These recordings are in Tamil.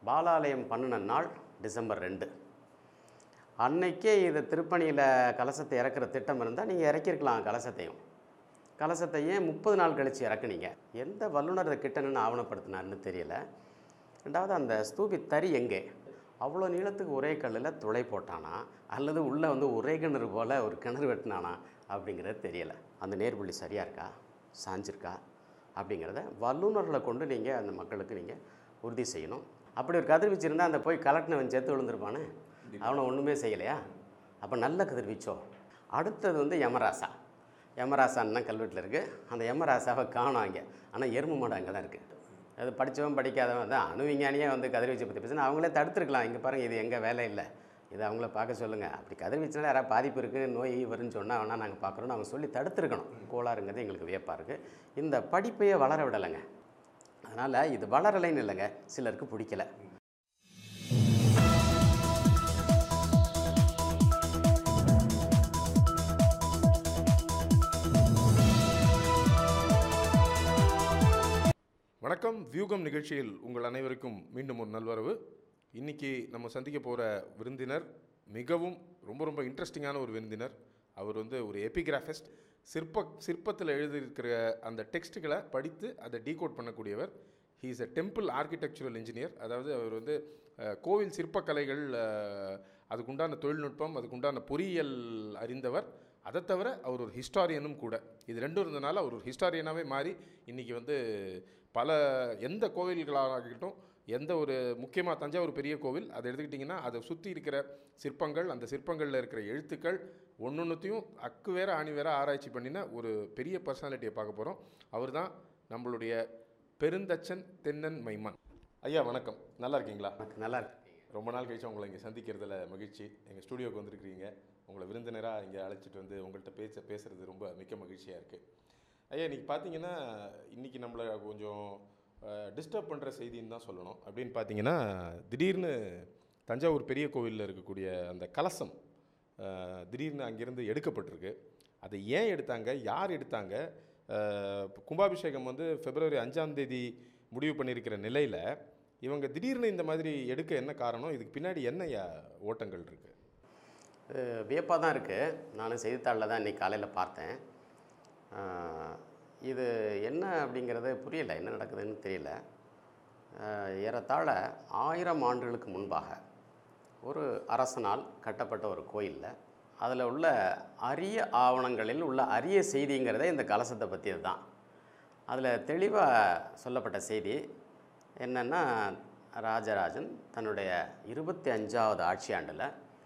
பாலாலயம் பண்ணின நாள் டிசம்பர் 2. அன்னைக்கே இதை திருப்பணியில் கலசத்தை இறக்குற திட்டம் இருந்தால் நீங்கள் இறக்கிருக்கலாம். கலசத்தையும் 30 நாள் கழித்து இறக்குனீங்க. எந்த வல்லுநர் இதை கிட்ட நின்று ஆவணப்படுத்தினார்னு தெரியல. ரெண்டாவது, அந்த ஸ்தூபி தறி எங்கே? அவ்வளோ நீளத்துக்கு ஒரே கல்லில் துளை போட்டானா அல்லது உள்ளே ஒரே கிணறு போல் ஒரு கிணறு வெட்டினானா அப்படிங்கிறது தெரியலை. அந்த நேர்புள்ளி சரியாக இருக்கா, சாஞ்சிருக்கா அப்படிங்கிறத வல்லுநர்களை கொண்டு நீங்கள் அந்த மக்களுக்கு நீங்கள் உறுதி செய்யணும். அப்படி ஒரு கதிர்வீச்சு இருந்தால் அந்த போய் கலெக்டினவன் சேர்த்து விழுந்திருப்பானே, அவனை ஒன்றுமே செய்யலையா? அப்போ நல்ல கதிர்வீச்சோ. அடுத்தது யமராசான்னு தான் கல்வெட்டில் இருக்குது. அந்த யமராசாவை காணும் அங்கே. ஆனால் எறும்பு மாடு அங்கே தான் இருக்குது. அது படித்தவன் படிக்காதவன் தான் அணுவிஞ்ஞானியே கதிர்வீச்சை பற்றி பேசுனா அவங்களே தடுத்துருக்கலாம். இங்கே பாருங்கள், இது எங்கள் வேலை இல்லை, இதை அவங்கள பார்க்க சொல்லுங்கள். அப்படி கதிர்வீச்சுனால யாராவது பாதிப்பு இருக்குது, நோய் வருன்னு சொன்னால் வேணால் நாங்கள் பார்க்குறோன்னு அவங்க சொல்லி தடுத்துருக்கணும். கோளாறுங்கிறது எங்களுக்கு வியப்பாக இருக்குது. இந்த படிப்பையே வளர விடலைங்க. அதனால் இது வளரலைன்னு இல்லைங்க, சிலருக்கு பிடிக்கல. வணக்கம். வியூகம் நிகழ்ச்சியில் உங்கள் அனைவருக்கும் மீண்டும் ஒரு நல்வரவு. இன்றைக்கி நம்ம சந்திக்க போகிற விருந்தினர் மிகவும் ரொம்ப இன்ட்ரெஸ்டிங்கான ஒரு விருந்தினர். அவர் ஒரு எபிகிராஃபிஸ்ட். சிற்பத்தில் எழுதியிருக்கிற அந்த டெக்ஸ்ட்டுகளை படித்து அதை டீகோட் பண்ணக்கூடியவர். He is a temple architectural engineer. அதாவது அவர் கோவில் சிற்பக்கலைகள், அதுக்குண்டான தொழில்நுட்பம், அதுக்குண்டான பொறியியல் அறிந்தவர். அதை தவிர அவர் ஒரு ஹிஸ்டாரியனும் கூட. இது ரெண்டும் இருந்தனால அவர் ஒரு ஹிஸ்டாரியனாகவே மாறி இன்றைக்கி பல எந்த கோவில்களாகட்டும், எந்த ஒரு முக்கியமாக தஞ்சாவூர் பெரிய கோவில் அதை எடுத்துக்கிட்டிங்கன்னா அதை சுற்றி இருக்கிற சிற்பங்கள், அந்த சிற்பங்களில் இருக்கிற எழுத்துக்கள் ஒன்றுத்தையும் அக்கு வேற ஆணி வேற ஆராய்ச்சி பண்ணின ஒரு பெரிய பர்சனாலிட்டியை பார்க்க போகிறோம். அவர் தான் நம்மளுடைய பெருந்தச்சன் தென்னன் மைமான். ஐயா வணக்கம், நல்லா இருக்கீங்களா? நல்லா இருக்கு. ரொம்ப நாள் கழிச்சு உங்களை இங்கே சந்திக்கிறதுல மகிழ்ச்சி. எங்கள் ஸ்டூடியோவுக்கு வந்திருக்கிறீங்க. உங்களை விருந்தினராக இங்கே அழைச்சிட்டு உங்கள்கிட்ட பேசுகிறது ரொம்ப மிக்க மகிழ்ச்சியாக இருக்குது. ஐயா, இன்றைக்கி பார்த்தீங்கன்னா இன்றைக்கி நம்மளை கொஞ்சம் டிஸ்டர்ப் பண்ணுற செய்தின்னு தான் சொல்லணும். அப்படின்னு பார்த்தீங்கன்னா, திடீர்னு தஞ்சாவூர் பெரிய கோவிலில் இருக்கக்கூடிய அந்த கலசம் திடீர்னு அங்கேருந்து எடுக்கப்பட்டிருக்கு. அதை ஏன் எடுத்தாங்க, யார் எடுத்தாங்க? கும்பாபிஷேகம் February 5ஆம் தேதி முடிவு பண்ணியிருக்கிற நிலையில் இவங்க திடீர்னு இந்த மாதிரி எடுக்க என்ன காரணம்? இதுக்கு பின்னாடி என்ன ஓட்டங்கள் இருக்குது? வியப்பாக தான் இருக்குது. நானும் செய்தித்தாளில் தான் இன்றைக்கி காலையில் பார்த்தேன். இது என்ன அப்படிங்கிறது புரியலை, என்ன நடக்குதுன்னு தெரியல. ஏறத்தாழ 1000 ஆண்டுகளுக்கு முன்பாக ஒரு அரசனால் கட்டப்பட்ட ஒரு கோயிலில் அதில் உள்ள அரிய ஆவணங்களில் உள்ள அரிய செய்திங்கிறதே இந்த கலசத்தை பற்றியது தான். அதில் தெளிவாக சொல்லப்பட்ட செய்தி என்னென்னா, ராஜராஜன் தன்னுடைய 25ஆவது ஆட்சி ஆண்டில்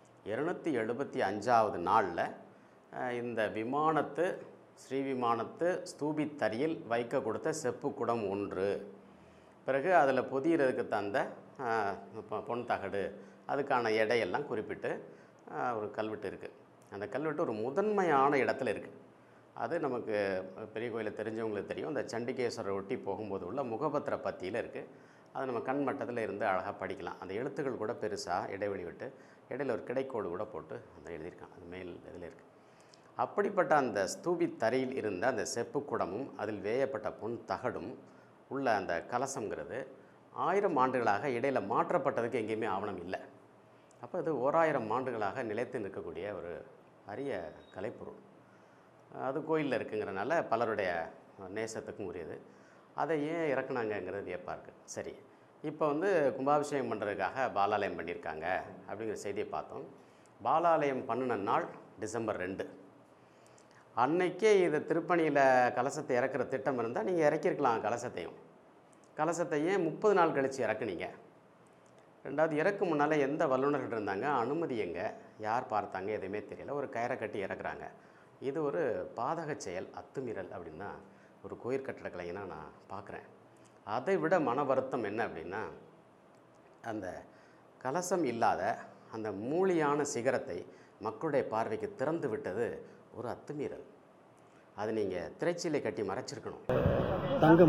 275ஆவது நாளில் இந்த ஸ்ரீவிமானத்து ஸ்தூபி தறியில் வைக்க கொடுத்த செப்பு குடம் 1, பிறகு அதில் பொதியறதுக்கு தந்த பொன் தகடு, அதுக்கான எடையெல்லாம் குறிப்பிட்டு ஒரு கல்வெட்டு இருக்குது. அந்த கல்வெட்டு ஒரு முதன்மையான இடத்துல இருக்குது. அது நமக்கு பெரிய கோயிலில் தெரிஞ்சவங்களுக்கு தெரியும். இந்த சண்டிகேஸ்வரரை ஒட்டி போகும்போது உள்ள முகபத்திர பத்தியில் இருக்குது. அது நம்ம கண் மட்டத்தில் இருந்து அழகாக படிக்கலாம். அந்த எழுத்துக்கள் கூட பெருசாக இடைவெளி விட்டு இடையில் ஒரு கிடைக்கோடு கூட போட்டு அந்த எழுதியிருக்கான். அது மேல் இதில் இருக்குது. அப்படிப்பட்ட அந்த ஸ்தூபி தரையில் இருந்த அந்த செப்பு குடமும் அதில் வேயப்பட்ட பொன் தகடும் உள்ள அந்த கலசங்கிறது 1000 ஆண்டுகளாக இடையில் மாற்றப்பட்டதுக்கு எங்கேயுமே ஆவணம் இல்லை. அப்போ இது 1000 ஆண்டுகளாக நிலைத்து நிற்கக்கூடிய ஒரு அரிய கலைப்பொருள். அது கோயிலில் இருக்குங்கிறனால பலருடைய நேசத்துக்கும் உரியது. அதை ஏன் இறக்குனாங்கங்கிறது வியப்பாக இருக்குது. சரி, இப்போ கும்பாபிஷேகம் பண்ணுறதுக்காக பாலாலயம் பண்ணியிருக்காங்க அப்படிங்கிற செய்தியை பார்த்தோம். பாலாலயம் பண்ணின நாள் டிசம்பர் 2. அன்னைக்கே இதை திருப்பணியில் கலசத்தை இறக்குற திட்டம் இருந்தால் நீங்கள் இறக்கிருக்கலாம். கலசத்தையும் 30 நாள் கழித்து இறக்குனீங்க. ரெண்டாவது, இறக்கு முன்னால் எந்த வல்லுநர்கள் இருந்தாங்க, அனுமதி எங்கே, யார் பார்த்தாங்க, எதுவுமே தெரியல. ஒரு கயிறை கட்டி இறக்குறாங்க. இது ஒரு பாதக செயல், அத்துமீறல் அப்படின்னு தான் ஒரு கோயில் கட்டட கலைஞனாக நான் பார்க்குறேன். அதை விட மன வருத்தம் என்ன அப்படின்னா, அந்த கலசம் இல்லாத அந்த மூலியான சிகரத்தை மக்களுடைய பார்வைக்கு திறந்து விட்டது ஒரு அத்துமீறல். அது நீங்கள் திரைச்சீலை கட்டி மறைச்சிருக்கணும். தங்கம்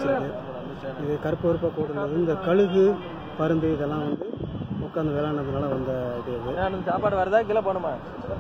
இது கருப்பு கருப்பாக போட்டுள்ளது. இந்த கழுகு பருந்து இதெல்லாம் உட்காந்து விளையாடுறதுனால வந்த இது. சாப்பாடு வரதா கிலோ போகணுமா?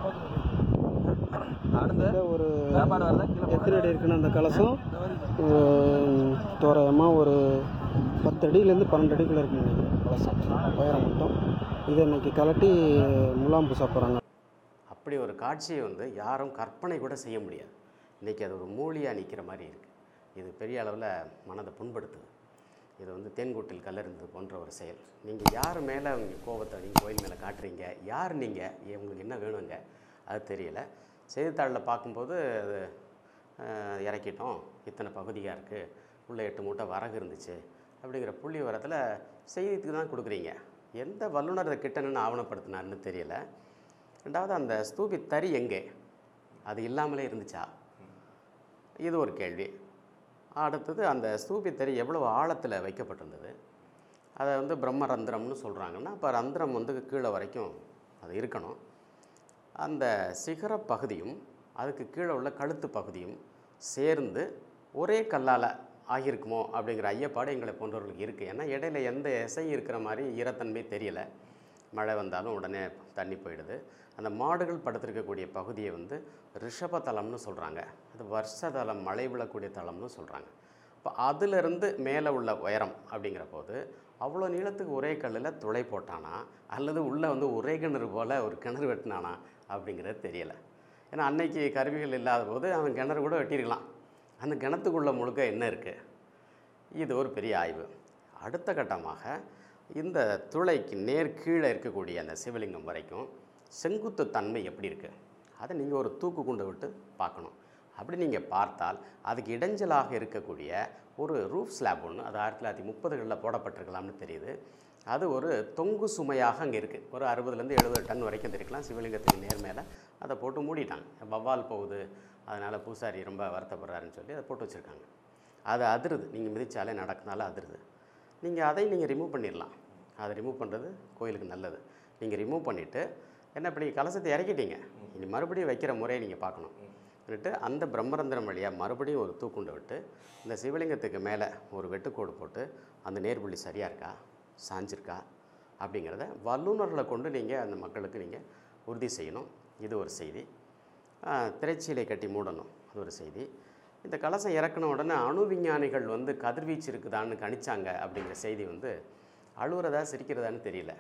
ஒரு எத்தனை அடி இருக்குன்னு அந்த கலசம் தோராயமாக ஒரு 10 அடியிலேருந்து 12 அடிக்குள்ளே இருக்குங்க. கலசம் உயரம் மட்டும். இதை இன்னைக்கு கலட்டி முலாம் பூச போகிறாங்க. அப்படி ஒரு காட்சியை வந்து யாரும் கற்பனை கூட செய்ய முடியாது. இன்றைக்கி அது ஒரு மூலியாக நிற்கிற மாதிரி இருக்குது. இது பெரிய அளவில் மனதை புண்படுத்துது. இது வந்து தேன்கூட்டில் கல்லறிந்தது போன்ற ஒரு செயல். நீங்கள் யார் மேலே உங்கள் கோபத்தை நீங்கள் கோயில் மேலே காட்டுறீங்க, யார் நீங்கள், உங்களுக்கு என்ன வேணுங்க அது தெரியலை. செய்தித்தாளில் பார்க்கும்போது அது இறக்கிட்டோம், இத்தனை பகுதியாக இருக்குது, உள்ளே 8 மூட்டை வரகு இருந்துச்சு அப்படிங்கிற புள்ளி வரத்தில் செய்திக்கு தான் கொடுக்குறீங்க. எந்த வல்லுநர் அதை கிட்ட நின்று ஆவணப்படுத்தினார்னு தெரியலை. ரெண்டாவது, அந்த ஸ்தூபி தறி எங்கே, அது இல்லாமலே இருந்துச்சா, இது ஒரு கேள்வி. அடுத்தது, அந்த ஸ்தூபி தறி எவ்வளோ ஆழத்தில் வைக்கப்பட்டிருந்தது. அதை வந்து பிரம்மரந்திரம்னு சொல்கிறாங்கன்னா, அப்போ ரந்திரம் வந்து கீழே வரைக்கும் அது இருக்கணும். அந்த சிகர பகுதியும் அதுக்கு கீழே உள்ள கழுத்து பகுதியும் சேர்ந்து ஒரே கல்லால் ஆகியிருக்குமோ அப்படிங்கிற ஐயப்பாடு எங்களை போன்றவர்களுக்கு இருக்குது. ஏன்னா இடையில எந்த இசையும் இருக்கிற மாதிரி ஈரத்தன்மை தெரியலை. மழை வந்தாலும் உடனே தண்ணி போயிடுது. அந்த மாடுகள் படுத்திருக்கக்கூடிய பகுதியை வந்து ரிஷபதலம்னு சொல்கிறாங்க. அது வருஷதலம், மழை விழக்கூடிய தலம்னு சொல்கிறாங்க. இப்போ அதிலிருந்து மேலே உள்ள உயரம் அப்படிங்கிற போது அவ்வளோ நீளத்துக்கு ஒரே கல்லில் துளை போட்டானா அல்லது உள்ளே வந்து ஒரே கிணறு போல் ஒரு கிணறு வெட்டினானா அப்படிங்கிறது தெரியலை. ஏன்னா அன்னைக்கு கருவிகள் இல்லாத போது அவன் கிணறு கூட வெட்டியிருக்கலாம். அந்த கிணத்துக்குள்ளே முழுக்க என்ன இருக்குது, இது ஒரு பெரிய ஆய்வு. அடுத்த கட்டமாக இந்த துளைக்கு நேர் கீழே இருக்கக்கூடிய அந்த சிவலிங்கம் வரைக்கும் செங்குத்து தன்மை எப்படி இருக்குது, அதை நீங்கள் ஒரு தூக்கு குண்டை விட்டு பார்க்கணும். அப்படி நீங்கள் பார்த்தால் அதுக்கு இடைஞ்சலாக இருக்கக்கூடிய ஒரு ரூஃப் ஸ்லாப் ஒன்று, அது 1930களில் போடப்பட்டிருக்கலாம்னு தெரியுது. அது ஒரு தொங்கு சுமையாக அங்கே இருக்குது. ஒரு 60லேருந்து 70 டன் வரைக்கும் இருக்கலாம். சிவலிங்கத்துக்கு நேர் மேலே அதை போட்டு மூடிட்டாங்க. வவ்வால் போகுது, அதனால் பூசாரி ரொம்ப வருத்தப்படுறாருன்னு சொல்லி அதை போட்டு வச்சுருக்காங்க. அது அதிருது, நீங்கள் மிதித்தாலே நடக்குனால அதிருது. நீங்கள் அதை ரிமூவ் பண்ணிடலாம். அதை ரிமூவ் பண்ணுறது கோயிலுக்கு நல்லது. நீங்கள் ரிமூவ் பண்ணிவிட்டு என்ன, இப்போ நீங்கள் கலசத்தை இறக்கிட்டீங்க, இனி மறுபடியும் வைக்கிற முறையை நீங்கள் பார்க்கணும். விட்டு அந்த பிரம்மரந்திரம் வழியாக மறுபடியும் ஒரு தூக்குண்டை விட்டு இந்த சிவலிங்கத்துக்கு மேலே ஒரு வெட்டுக்கோடு போட்டு அந்த நேர்புள்ளி சரியாக இருக்கா, சாஞ்சிருக்கா அப்படிங்கிறத வல்லுநர்களை கொண்டு நீங்கள் அந்த மக்களுக்கு நீங்கள் உறுதி செய்யணும். இது ஒரு செய்தி. திரைச்சீலை கட்டி மூடணும், அது ஒரு செய்தி. இந்த கலசம் இறக்கின உடனே அணு விஞ்ஞானிகள் வந்து கதிர்வீச்சு இருக்குதான்னு கணிச்சாங்க அப்படிங்கிற செய்தி வந்து அழுவுறதா சிரிக்கிறதான்னு தெரியல.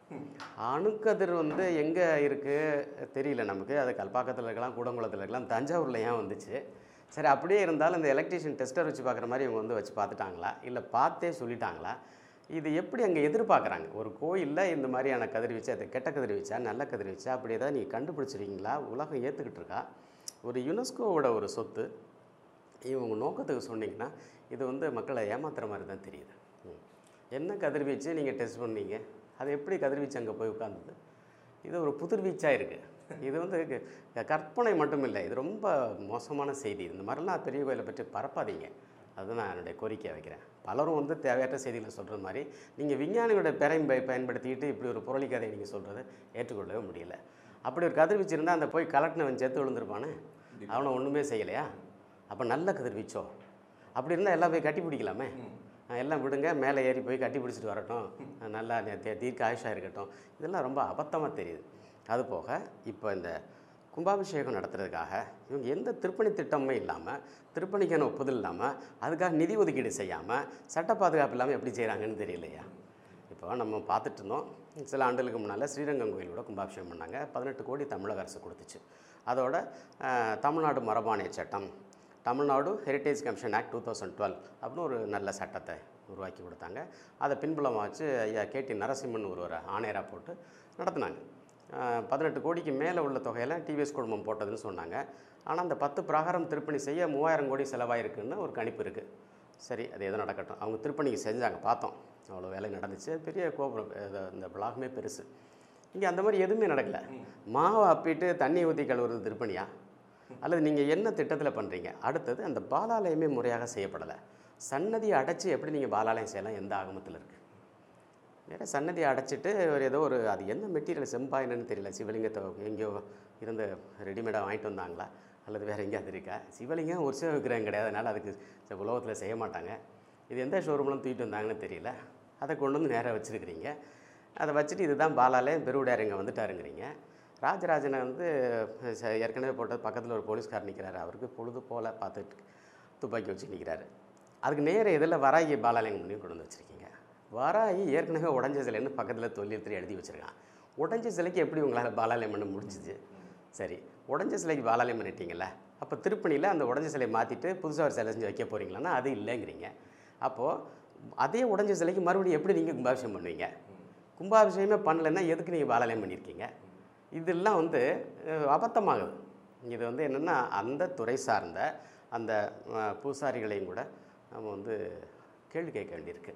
அணுக்கதிர் வந்து எங்கே இருக்குது தெரியல நமக்கு. அது கல்பாக்கத்தில் இருக்கலாம், கூடங்குளத்தில் இருக்கலாம், தஞ்சாவூரில் ஏன் வந்துச்சு. சரி, அப்படியே இருந்தாலும் இந்த எலக்ட்ரிஷியன் டெஸ்டர் வச்சு பார்க்குற மாதிரி இவங்க வந்து வச்சு பார்த்துட்டாங்களா, இல்லை பார்த்தே சொல்லிட்டாங்களா, இது எப்படி அங்கே எதிர்பார்க்குறாங்க? ஒரு கோயிலில் இந்த மாதிரியான கதிர்வீச்சு, அது கெட்ட கதிர்வீச்சா நல்ல கதிர்வீச்சா அப்படி ஏதாவது நீங்கள் கண்டுபிடிச்சிருக்கீங்களா? உலகம் ஏற்றுக்கிட்டு இருக்கா? ஒரு யுனெஸ்கோவோட ஒரு சொத்து, இவங்க நோக்கத்துக்கு சொன்னீங்கன்னா இது வந்து மக்களை ஏமாத்துற மாதிரி தான் தெரியுது. என்ன கதிர்வீச்சு நீங்கள் டெஸ்ட் பண்ணீங்க, அது எப்படி கதிர்வீச்சு அங்கே போய் உட்கார்ந்தது? இது ஒரு புதிர்வீச்சாக இருக்குது. இது வந்து கற்பனை மட்டும் இல்லை, இது ரொம்ப மோசமான செய்தி. இந்த மாதிரிலாம் பெரிய கோயிலை பற்றி பரப்பாதீங்க, அதுதான் நான் என்னுடைய கோரிக்கையை வைக்கிறேன். பலரும் வந்து தேவையற்ற செய்திகளை சொல்கிற மாதிரி நீங்கள் விஞ்ஞானியோட பயன்படுத்திக்கிட்டு இப்படி ஒரு புரளி கதையை நீங்கள் சொல்கிறத ஏற்றுக்கொள்ளவே முடியல. அப்படி ஒரு கதிர்வீச்சு இருந்தால் அந்த போய் கலட்டினவன் செத்து விழுந்திருப்பானே, அவனை ஒன்றுமே செய்யலையா? அப்போ நல்ல கதிர்வீச்சோ? அப்படி இருந்தால் எல்லாம் போய் கட்டி பிடிக்கலாமே. எல்லாம் விடுங்க, மேலே ஏறி போய் கட்டி பிடிச்சிட்டு வரட்டும், நல்லா தீர்க்க ஆயுஷாக இருக்கட்டும். இதெல்லாம் ரொம்ப அபத்தமாக தெரியுது. அதுபோக இப்போ இந்த கும்பாபிஷேகம் நடத்துறதுக்காக இவங்க எந்த திருப்பணி திட்டமுமே இல்லாமல், திருப்பணிக்கான ஒப்புதல் இல்லாமல், அதுக்காக நிதி ஒதுக்கீடு செய்யாமல், சட்ட பாதுகாப்பு இல்லாமல் எப்படி செய்கிறாங்கன்னு தெரியலையா? இப்போ நம்ம பார்த்துட்டு இருந்தோம், சில ஆண்டுகளுக்கு முன்னால் ஸ்ரீரங்கம் கோயிலோட கும்பாபிஷேகம் பண்ணாங்க. 18 கோடி தமிழக அரசு கொடுத்துச்சு. அதோட தமிழ்நாடு மரபாணைய சட்டம், தமிழ்நாடு ஹெரிட்டேஜ் கமிஷன் ஆக்ட் 2012 அப்படின்னு ஒரு நல்ல சட்டத்தை உருவாக்கி கொடுத்தாங்க. அதை பின்புலமாக வச்சு ஐயா KT நரசிம்மன் ஒரு ஆணையராக போட்டு நடத்தினாங்க. 18 கோடிக்கு மேலே உள்ள தொகையில் டிவிஎஸ் குடும்பம் போட்டதுன்னு சொன்னாங்க. ஆனால் அந்த 10 பிராகாரம் திருப்பணி செய்ய 3000 கோடி செலவாயிருக்குன்னு ஒரு கணிப்பு இருக்குது. சரி, அது எதுவும் நடக்கட்டும். அவங்க திருப்பணிக்கு செஞ்சாங்க, பார்த்தோம், அவ்வளோ வேலை நடந்துச்சு. பெரிய கோபுரம், இந்த பிளாகுமே பெருசு. இங்கே அந்த மாதிரி எதுவுமே நடக்கலை. மாவை அப்பிட்டு தண்ணி ஊற்றி கழுவுறது திருப்பணியா? அல்லது நீங்கள் என்ன திட்டத்தில் பண்ணுறீங்க? அடுத்தது, அந்த பாலாலயமே முறையாக செய்யப்படலை. சன்னதியை அடைச்சி எப்படி நீங்கள் பாலாலயம் செய்யலாம்? எந்த ஆகமத்தில் இருக்குது? வேறு சன்னதியை அடைச்சிட்டு ஏதோ ஒரு, அது என்ன மெட்டீரியல், செம்பா என்னன்னு தெரியல, சிவலிங்கத்தை எங்கேயோ இருந்து ரெடிமேடாக வாங்கிட்டு வந்தாங்களா அல்லது வேறு எங்கேயாவது இருக்கா? சிவலிங்கம் ஒரு சிவ விக்கிரகம் கிடையாது, அதனால் அதுக்கு உலகத்தில் செய்ய மாட்டாங்க. இது எந்த ஷோரூம்லாம் தூக்கிட்டு வந்தாங்கன்னு தெரியல. அதை கொண்டு வந்து நேராக வச்சுருக்கிறீங்க. அதை வச்சுட்டு இதுதான் பாலாலயம், பெருவுடையார் இங்கே வந்துட்டாருங்கிறீங்க. ராஜராஜனை வந்து ஏற்கனவே போட்டது பக்கத்தில் ஒரு போலீஸ்கார் நிற்கிறாரு, அவருக்கு பொழுது போல் பார்த்துட்டு துப்பாக்கி வச்சு நிற்கிறாரு. அதுக்கு நேர இதில் வராகி பாலாலயம் முன்னையும் கொண்டு வந்து வச்சுருக்கீங்க. வராகி ஏற்கனவே உடஞ்ச சிலைன்னு பக்கத்தில் தொல்லியத்தில் எழுதி வச்சுருக்கான். உடஞ்ச சிலைக்கு எப்படி உங்களால் பாலாலயம் பண்ண முடிஞ்சிச்சு? சரி, உடஞ்ச சிலைக்கு பாலாலயம் பண்ணிட்டீங்களா? அப்போ திருப்பணியில் அந்த உடஞ்ச சிலையை மாற்றிட்டு புதுசாக ஒரு சிலை செஞ்சு வைக்க போகிறீங்களான்னா அது இல்லைங்கிறீங்க. அப்போது அதே உடஞ்ச சிலைக்கு மறுபடியும் எப்படி நீங்கள் கும்பாபிஷேகம் பண்ணுவீங்க? கும்பாபிஷேகமே பண்ணலைன்னா எதுக்கு நீங்கள் பாலாலயம் பண்ணியிருக்கீங்க? இதெல்லாம் வந்து அபத்தமாகுது. இது வந்து என்னென்னா அந்த துறை சார்ந்த அந்த பூசாரிகளையும் கூட நம்ம வந்து கேள்வி கேட்க வேண்டியிருக்கு.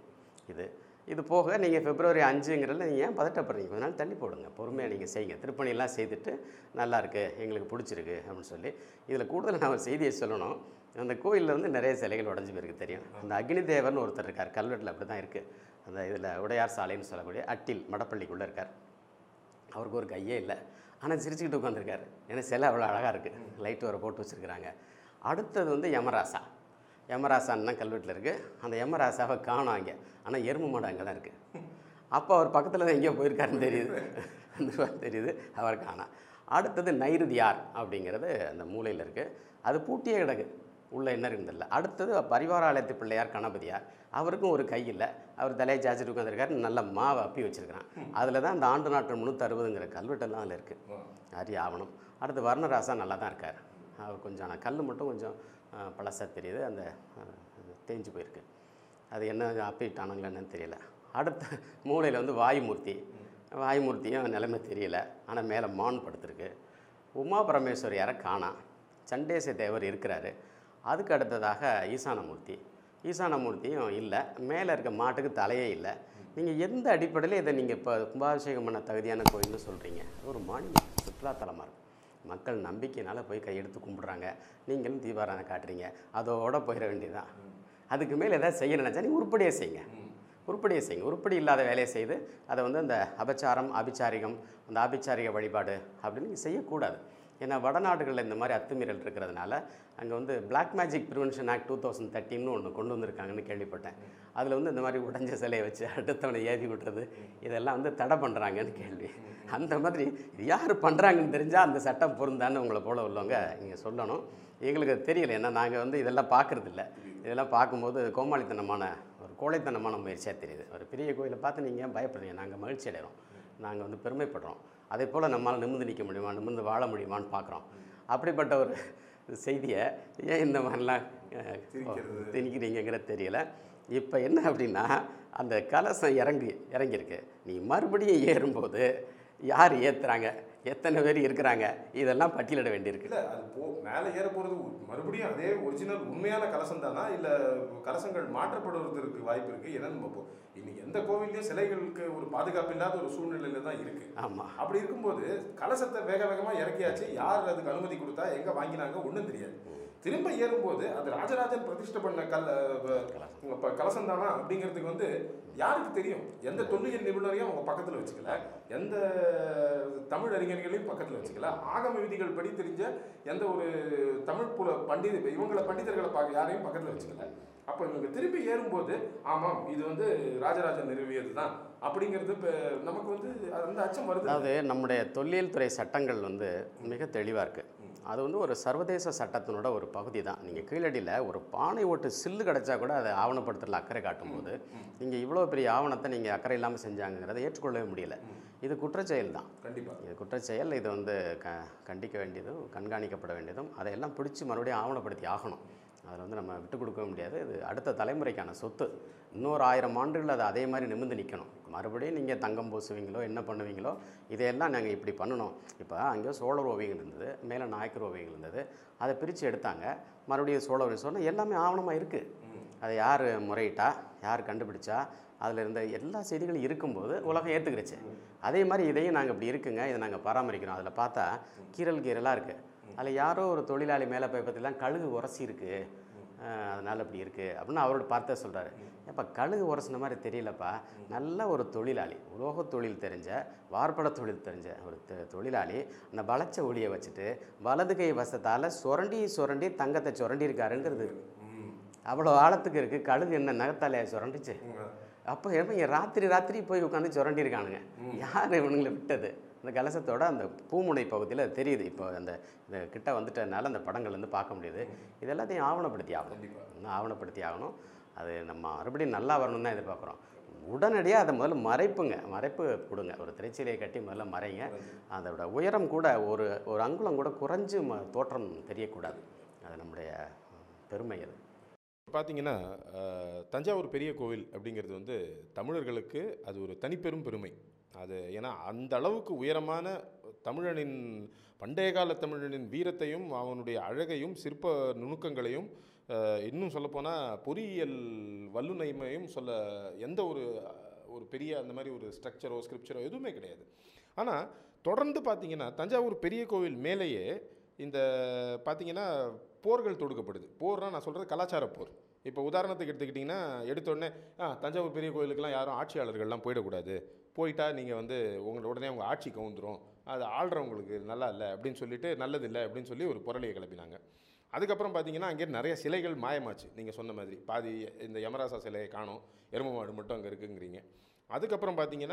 இது போக நீங்கள் February 5ங்கிறதுல நீங்கள் ஏன் பதட்டப்படுறீங்க? கொஞ்ச நாள் தள்ளி போடுங்க, பொறுமையாக நீங்கள் செய்யுங்க. திருப்பணியெல்லாம் செய்துட்டு நல்லாயிருக்கு, எங்களுக்கு பிடிச்சிருக்கு அப்படின்னு சொல்லி. இதில் கூடுதல் நான் ஒரு செய்தியை சொல்லணும். அந்த கோயிலில் வந்து நிறைய சிலைகள் உடஞ்சி போயிருக்கு தெரியும். அந்த அக்னி தேவர்னு ஒருத்தர் இருக்கார், கல்வெட்டில் அப்படி தான் இருக்குது. அந்த இதில் உடையார் சாலைன்னு சொல்லக்கூடிய அட்டில் மடப்பள்ளிக்குள்ளே இருக்கார். அவருக்கு ஒரு கையே இல்லை, ஆனால் சிரிச்சுக்கிட்டு உட்காந்துருக்காரு. ஏன்னா சிலை அவ்வளோ அழகாக இருக்குது, லைட் வர போட்டு வச்சுருக்குறாங்க. அடுத்தது வந்து யமராசா. யமராசான்னு தான் கல்வெட்டில் இருக்குது. அந்த யமராசாவை காணோம் அங்கே, ஆனால் எறும்பு மாடு அங்கே தான் இருக்குது. அப்போ அவர் பக்கத்தில் தான் எங்கேயோ போயிருக்காருன்னு தெரியுது, அவர் காணோம். அடுத்தது நைருதியார் அப்படிங்கிறது அந்த மூலையில் இருக்குது, அது பூட்டியே கிடக்கு, உள்ளே என்ன இருக்குதில்ல. அடுத்தது பரிவாராலயத்து பிள்ளையார் கணபதியார், அவருக்கும் ஒரு கை இல்லை, அவர் தலையை சாச்சிட்டு உட்காந்துருக்காரு, நல்ல மாவை அப்பி வச்சுருக்கிறான். அதில் தான் அந்த ஆண்டு நாட்கள் 360ங்கிற கல்வெட்டெல்லாம் அதில் இருக்குது, அரிய ஆவணம். அடுத்து வர்ணராசா நல்லா தான் இருக்கார், அவர் கொஞ்சம் ஆனால் கல் மட்டும் கொஞ்சம் பழசாக தெரியுது, அந்த தேஞ்சு போயிருக்கு. அது என்ன அப்பிட்டானுங்களேன்னு தெரியல. அடுத்த மூலையில் வந்து வாயுமூர்த்தியும் நிலைமை தெரியல, ஆனால் மேலே மான் படுத்துருக்கு. உமா பரமேஸ்வரியாரை காணா, சண்டேச தேவர் இருக்கிறாரு. அதுக்கு அடுத்ததாக ஈசானமூர்த்தியும் இல்லை, மேலே இருக்க மாட்டுக்கு தலையே இல்லை. நீங்கள் எந்த அடிப்படையில் இதை நீங்கள் இப்போ கும்பாபிஷேகம் பண்ண தகுதியான கோயில்னு சொல்கிறீங்க? ஒரு மாநிலம் சுற்றுலாத்தலமாக இருக்குது, மக்கள் நம்பிக்கையினால் போய் கையெடுத்து கும்பிட்றாங்க. நீங்களும் தீபாராதனை காட்டுறீங்க, அதோட போயிட வேண்டியதுதான். அதுக்கு மேலே எதாவது செய்ய நினச்சா நீங்கள் உருப்படியாக செய்யுங்க. உருப்படி இல்லாத வேலையை செய்து அதை வந்து அந்த அபிச்சாரிகம், அந்த ஆபிச்சாரிக வழிபாடு அப்படின்னு நீங்கள் செய்யக்கூடாது. ஏன்னா வடநாடுகளில் இந்த மாதிரி அத்துமீறல் இருக்கிறதுனால அங்கே வந்து பிளாக் மேஜிக் ப்ரிவென்ஷன் ஆக்ட் 2013 ஒன்று கொண்டு வந்திருக்காங்கன்னு கேள்விப்பட்டேன். அதில் வந்து இந்த மாதிரி உடைஞ்ச சிலையை வச்சு அடுத்தவனை ஏவி விட்டுறது இதெல்லாம் வந்து தடை பண்ணுறாங்கன்னு கேள்வி. அந்த மாதிரி யார் பண்ணுறாங்கன்னு தெரிஞ்சால் அந்த சட்டம் பொருந்தான்னு உங்களை போல உள்ளவங்க நீங்கள் சொல்லணும். எங்களுக்கு அது தெரியல, ஏன்னா நாங்கள் வந்து இதெல்லாம் பார்க்குறதில்ல. இதெல்லாம் பார்க்கும்போது ஒரு கோழைத்தனமான முயற்சியாக தெரியுது. ஒரு பெரிய கோயிலை பார்த்து நீங்கள் ஏன் பயப்படுறீங்க? நாங்கள் மகிழ்ச்சி அடைகிறோம், நாங்கள் வந்து பெருமைப்படுறோம். அதே போல் நம்மளால் நிமிர்ந்து நிற்க முடியுமா, நிமிர்ந்து வாழ முடியுமான்னு பார்க்குறோம். அப்படிப்பட்ட ஒரு செய்தியை ஏன் இந்த மாதிரிலாம் திணிக்கிறீங்கிறது தெரியல. இப்போ என்ன அப்படின்னா, அந்த கலசம் இறங்கியிருக்கு, நீ மறுபடியும் ஏறும்போது யார் ஏற்றுறாங்க, எத்தனை பேர் இருக்கிறாங்க, இதெல்லாம் பட்டியலிட வேண்டியிருக்கு. இல்லை அது மேலே ஏற போகிறது மறுபடியும் அதே ஒரிஜினல் உண்மையான கலசம் தானா, இல்லை கலசங்கள் மாற்றப்படுவதற்கு வாய்ப்பு இருக்குது? ஏன்னா நம்ம இன்னைக்கு எந்த கோவிலையும் சிலைகளுக்கு ஒரு பாதுகாப்பு இல்லாத ஒரு சூழ்நிலையில தான் இருக்குது. ஆமாம், அப்படி இருக்கும்போது கலசத்தை வேகமாக இறக்கியாச்சு, யார் அதுக்கு அனுமதி கொடுத்தா, எங்கே வாங்கினாங்க ஒன்றும் தெரியாது. திரும்ப ஏறும்போது அது ராஜராஜன் பிரதிஷ்டை பண்ண கலசம் தானா அப்படிங்கிறதுக்கு வந்து யாருக்கு தெரியும்? எந்த தொல்லியல் நிபுணரையும் அவங்க பக்கத்தில் வச்சுக்கல, எந்த தமிழ் அறிஞர்களையும் பக்கத்தில் வச்சுக்கல, ஆகம விதிகள் படி தெரிஞ்ச எந்த ஒரு தமிழ் பண்டிதர்களை யாரையும் பக்கத்தில் வச்சுக்கல. அப்போ இவங்க திருப்பி ஏறும்போது ஆமாம் இது வந்து ராஜராஜன் நிறுவியது தான் அப்படிங்கிறது இப்போ நமக்கு வந்து அந்த அச்சம் வருது. அதாவது நம்முடைய தொல்லியல் துறை சட்டங்கள் வந்து மிக தெளிவாக இருக்குது. அது வந்து ஒரு சர்வதேச சட்டத்தினோட ஒரு பகுதி தான். நீங்கள் கீழடியில் ஒரு பானை ஓட்டு சில்லு கிடச்சா கூட அதை ஆவணப்படுத்தல அக்கறை காட்டும்போது நீங்கள் இவ்வளோ பெரிய ஆவணத்தை நீங்கள் அக்கறை இல்லாமல் செஞ்சாங்கிறத ஏற்றுக்கொள்ளவே முடியல. இது குற்றச்செயல் தான். கண்டிப்பாக இது குற்றச்செயல். இது வந்து கண்டிக்க வேண்டியதும் கண்காணிக்கப்பட வேண்டியதும் அதையெல்லாம் பிடிச்சி மறுபடியும் ஆவணப்படுத்தி ஆகணும். அதில் வந்து நம்ம விட்டு கொடுக்க முடியாது. இது அடுத்த தலைமுறைக்கான சொத்து. இன்னொரு 1000 ஆண்டுகள் அது அதே மாதிரி நிமிர்ந்து நிற்கணும். மறுபடியும் நீங்கள் தங்கம் பூசுவீங்களோ என்ன பண்ணுவீங்களோ இதையெல்லாம் நாங்கள் இப்படி பண்ணணும். இப்போ அங்கே சோழர் ஓவியங்கள் இருந்தது, மேலே நாயக்கர் ஓவியங்கள் இருந்தது, அதை பிரித்து எடுத்தாங்க. மறுபடியும் சோழர் சொன்னால் எல்லாமே ஆவணமாக இருக்குது. அதை யார் முறையிட்டா, யார் கண்டுபிடிச்சா, அதில் இருந்த எல்லா செய்திகளும் இருக்கும்போது உலகம் ஏற்றுக்கிடுச்சு. அதே மாதிரி இதையும் நாங்கள் இப்படி இருக்குங்க, இதை நாங்கள் பராமரிக்கிறோம். அதில் பார்த்தா கீரலாக இருக்குது. அதில் யாரோ ஒரு தொழிலாளி மேலே போய் பார்த்தீங்கன்னா கழுகு உரசி இருக்குது, அதனால் இப்படி இருக்குது அப்படின்னு அவரோட பார்த்த சொல்கிறாரு. எப்போ கழுகு உரசின மாதிரி தெரியலப்பா, நல்ல ஒரு தொழிலாளி, உலோக தொழில் தெரிஞ்ச, வார்ப்பட தொழில் தெரிஞ்ச ஒரு தொழிலாளி அந்த வளைச்ச ஒளியை வச்சுட்டு வலது கை வசத்தால் சுரண்டி தங்கத்தை சுரண்டியிருக்காருங்கிறது. அவ்வளோ ஆழத்துக்கு இருக்குது. கழுகு என்ன நகத்தாலையா சுரண்டிச்சு? அப்போ இவங்க ராத்திரி போய் உட்காந்து சுரண்டியிருக்கானுங்க. யார் இவனுங்களை விட்டது? அந்த கலசத்தோட அந்த பூமுனை பகுதியில் தெரியுது. இப்போ அந்த கிட்ட வந்துட்டதுனால அந்த படங்கள் வந்து பார்க்க முடியுது. இதெல்லாத்தையும் ஆவணப்படுத்தி ஆகணும். அது நம்ம மறுபடியும் நல்லா வரணும்னு தான் எதிர்பார்க்குறோம். உடனடியாக அதை முதல்ல மறைப்பு கொடுங்க. ஒரு திரைச்சீலையை கட்டி முதல்ல மறைங்க. அதோட உயரம் கூட ஒரு அங்குலம் கூட குறைஞ்சு தோற்றம் தெரியக்கூடாது. அது நம்முடைய பெருமை. அது பார்த்தீங்கன்னா தஞ்சாவூர் பெரிய கோவில் அப்படிங்கிறது வந்து தமிழர்களுக்கு அது ஒரு தனிப்பெரும் பெருமை. அது ஏன்னா அந்த அளவுக்கு உயரமான தமிழனின் பண்டைய கால தமிழனின் வீரத்தையும் அவனுடைய அழகையும் சிற்ப நுணுக்கங்களையும் இன்னும் சொல்லப்போனால் பொறியியல் வல்லுநமையும் சொல்ல எந்த ஒரு பெரிய அந்த மாதிரி ஒரு ஸ்ட்ரக்சரோ ஸ்கிரிப்சரோ எதுவுமே கிடையாது. ஆனால் தொடர்ந்து பார்த்தீங்கன்னா தஞ்சாவூர் பெரிய கோவில் மேலேயே இந்த பார்த்தீங்கன்னா போர்கள் தொடுக்கப்படுது. போர்னால் நான் சொல்கிறது கலாச்சார போர். இப்போ உதாரணத்துக்கு எடுத்துக்கிட்டிங்கன்னா எடுத்தோடனே தஞ்சாவூர் பெரிய கோவிலுக்கெல்லாம் யாரும் ஆட்சியாளர்கள்லாம் போயிடக்கூடாது, போயிட்டா நீங்கள் வந்து உடனே அவங்க ஆட்சி கவுந்துரும், அது ஆள்றவங்களுக்கு நல்லா இல்லை அப்படின்னு சொல்லிட்டு நல்லதில்லை அப்படின்னு சொல்லி ஒரு புரளியை கிளப்பினாங்க. அதுக்கப்புறம் பார்த்தீங்கன்னா அங்கே நிறைய சிலைகள் மாயமாச்சு. நீங்கள் சொன்ன மாதிரி பாதி இந்த யமராசா சிலையை காணோம், எருமை மாடு மட்டும் அங்கே இருக்குங்கிறீங்க. அதுக்கப்புறம் பார்த்தீங்கன்னா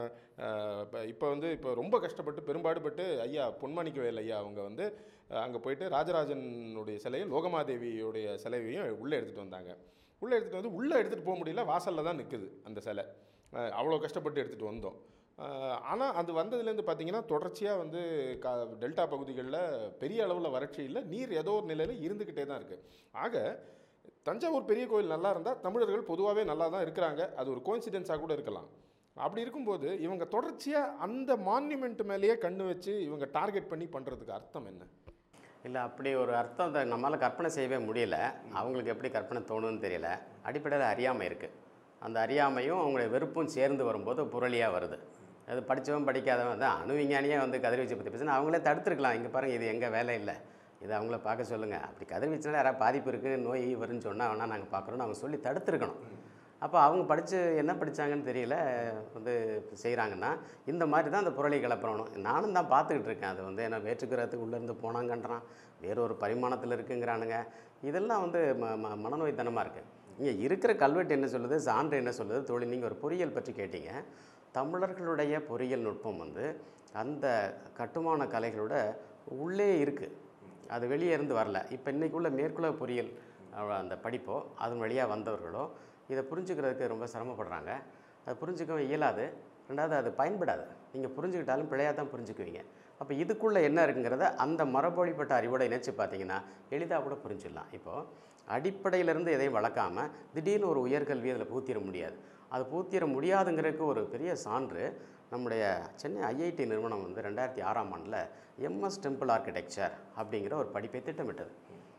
இப்போ ரொம்ப கஷ்டப்பட்டு பெரும்பாடுபட்டு ஐயா பொன்மாணிக்கவேல் ஐயா அவங்க வந்து அங்கே போயிட்டு ராஜராஜனுடைய சிலையும் லோகமாதேவியோடைய சிலையையும் உள்ளே எடுத்துகிட்டு வந்தாங்க. உள்ளே எடுத்துகிட்டு போக முடியல, வாசலில் தான் நிற்குது அந்த சிலை. அவ்வளோ கஷ்டப்பட்டு எடுத்துகிட்டு வந்தோம். ஆனால் அது வந்ததுலேருந்து பார்த்தீங்கன்னா தொடர்ச்சியாக வந்து டெல்டா பகுதிகளில் பெரிய அளவில் வறட்சி இல்லை, நீர் ஏதோ ஒரு நிலையில் இருந்துக்கிட்டே தான் இருக்குது. ஆக தஞ்சாவூர் பெரிய கோயில் நல்லா இருந்தால் தமிழர்கள் பொதுவாகவே நல்லா தான் இருக்கிறாங்க. அது ஒரு கோயின்சிடென்ஸாக கூட இருக்கலாம். அப்படி இருக்கும்போது இவங்க தொடர்ச்சியாக அந்த மான்யூமெண்ட் மேலேயே கண்ணு வச்சு இவங்க டார்கெட் பண்ணி பண்ணுறதுக்கு அர்த்தம் என்ன? இல்லை, அப்படி ஒரு அர்த்தம் நம்மளால் கற்பனை செய்யவே முடியல. அவங்களுக்கு எப்படி கற்பனை தோணுன்னு தெரியல. அடிப்படையில் அறியாமை இருக்குது. அந்த அறியாமையும் அவங்களுடைய வெறுப்பும் சேர்ந்து வரும்போது புரளியாக வருது. அது படித்தவன் படிக்காதவன் தான் அணு விஞ்ஞானியே வந்து கதிர்வீச்சை பற்றி பேசினா அவங்களே தடுத்துருக்கலாம். இங்கே பாருங்கள், இது எங்கள் வேலை இல்லை, இது அவங்கள பார்க்க சொல்லுங்கள். அப்படி கதிர்வீச்சுனால யாராவது பாதிப்பு இருக்குது, நோய் வருன்னு சொன்னால் வேணால் நாங்கள் பார்க்குறோன்னு அவங்க சொல்லி தடுத்துருக்கணும். அப்போ அவங்க என்ன படித்தாங்கன்னு தெரியல வந்து செய்கிறாங்கன்னா இந்த மாதிரி தான் அந்த புரளி கிளப்புறணும். நானும் தான் பார்த்துக்கிட்டு இருக்கேன். அது வந்து என்ன வேற்றுக்கிறதுக்கு உள்ளேருந்து போனாங்கன்றான், வேறொரு பரிமாணத்தில் இருக்குங்கிறானுங்க. இதெல்லாம் வந்து மனநோய்த்தனமாக இருக்குது. இங்கே இருக்கிற கல்வெட்டு என்ன சொல்லுது, சான்று என்ன சொல்லுது, தொழில். நீங்கள் ஒரு பொறியியல் பற்றி கேட்டீங்க. தமிழர்களுடைய பொறியியல் நுட்பம் வந்து அந்த கட்டுமான கலைகளோட உள்ளே இருக்குது, அது வெளியே இருந்து வரல. இப்போ இன்றைக்கி உள்ள மேற்குலக பொறியியல் அந்த படிப்போ அதன் வழியாக வந்தவர்களோ இதை புரிஞ்சுக்கிறதுக்கு ரொம்ப சிரமப்படுறாங்க. அது புரிஞ்சுக்கவே இயலாது. ரெண்டாவது அது பயன்படாது. நீங்கள் புரிஞ்சுக்கிட்டாலும் பிழையாக தான் புரிஞ்சுக்குவீங்க. அப்போ இதுக்குள்ளே என்ன இருக்குங்கிறத அந்த மரபொழிப்பட்ட அறிவோடு இணைச்சி பார்த்தீங்கன்னா எளிதாக கூட புரிஞ்சிடலாம். இப்போது அடிப்படையிலேருந்து எதையும் வளர்க்காமல் திடீர்னு ஒரு உயர்கல்வி அதில் பூத்திட முடியாது. அது பூத்திட முடியாதுங்கிறதுக்கு ஒரு பெரிய சான்று நம்முடைய சென்னை ஐஐடி நிறுவனம் வந்து 2006ஆம் ஆண்டில் எம்எஸ் டெம்பிள் ஆர்கிடெக்சர் அப்படிங்கிற ஒரு படிப்பை திட்டமிட்டது.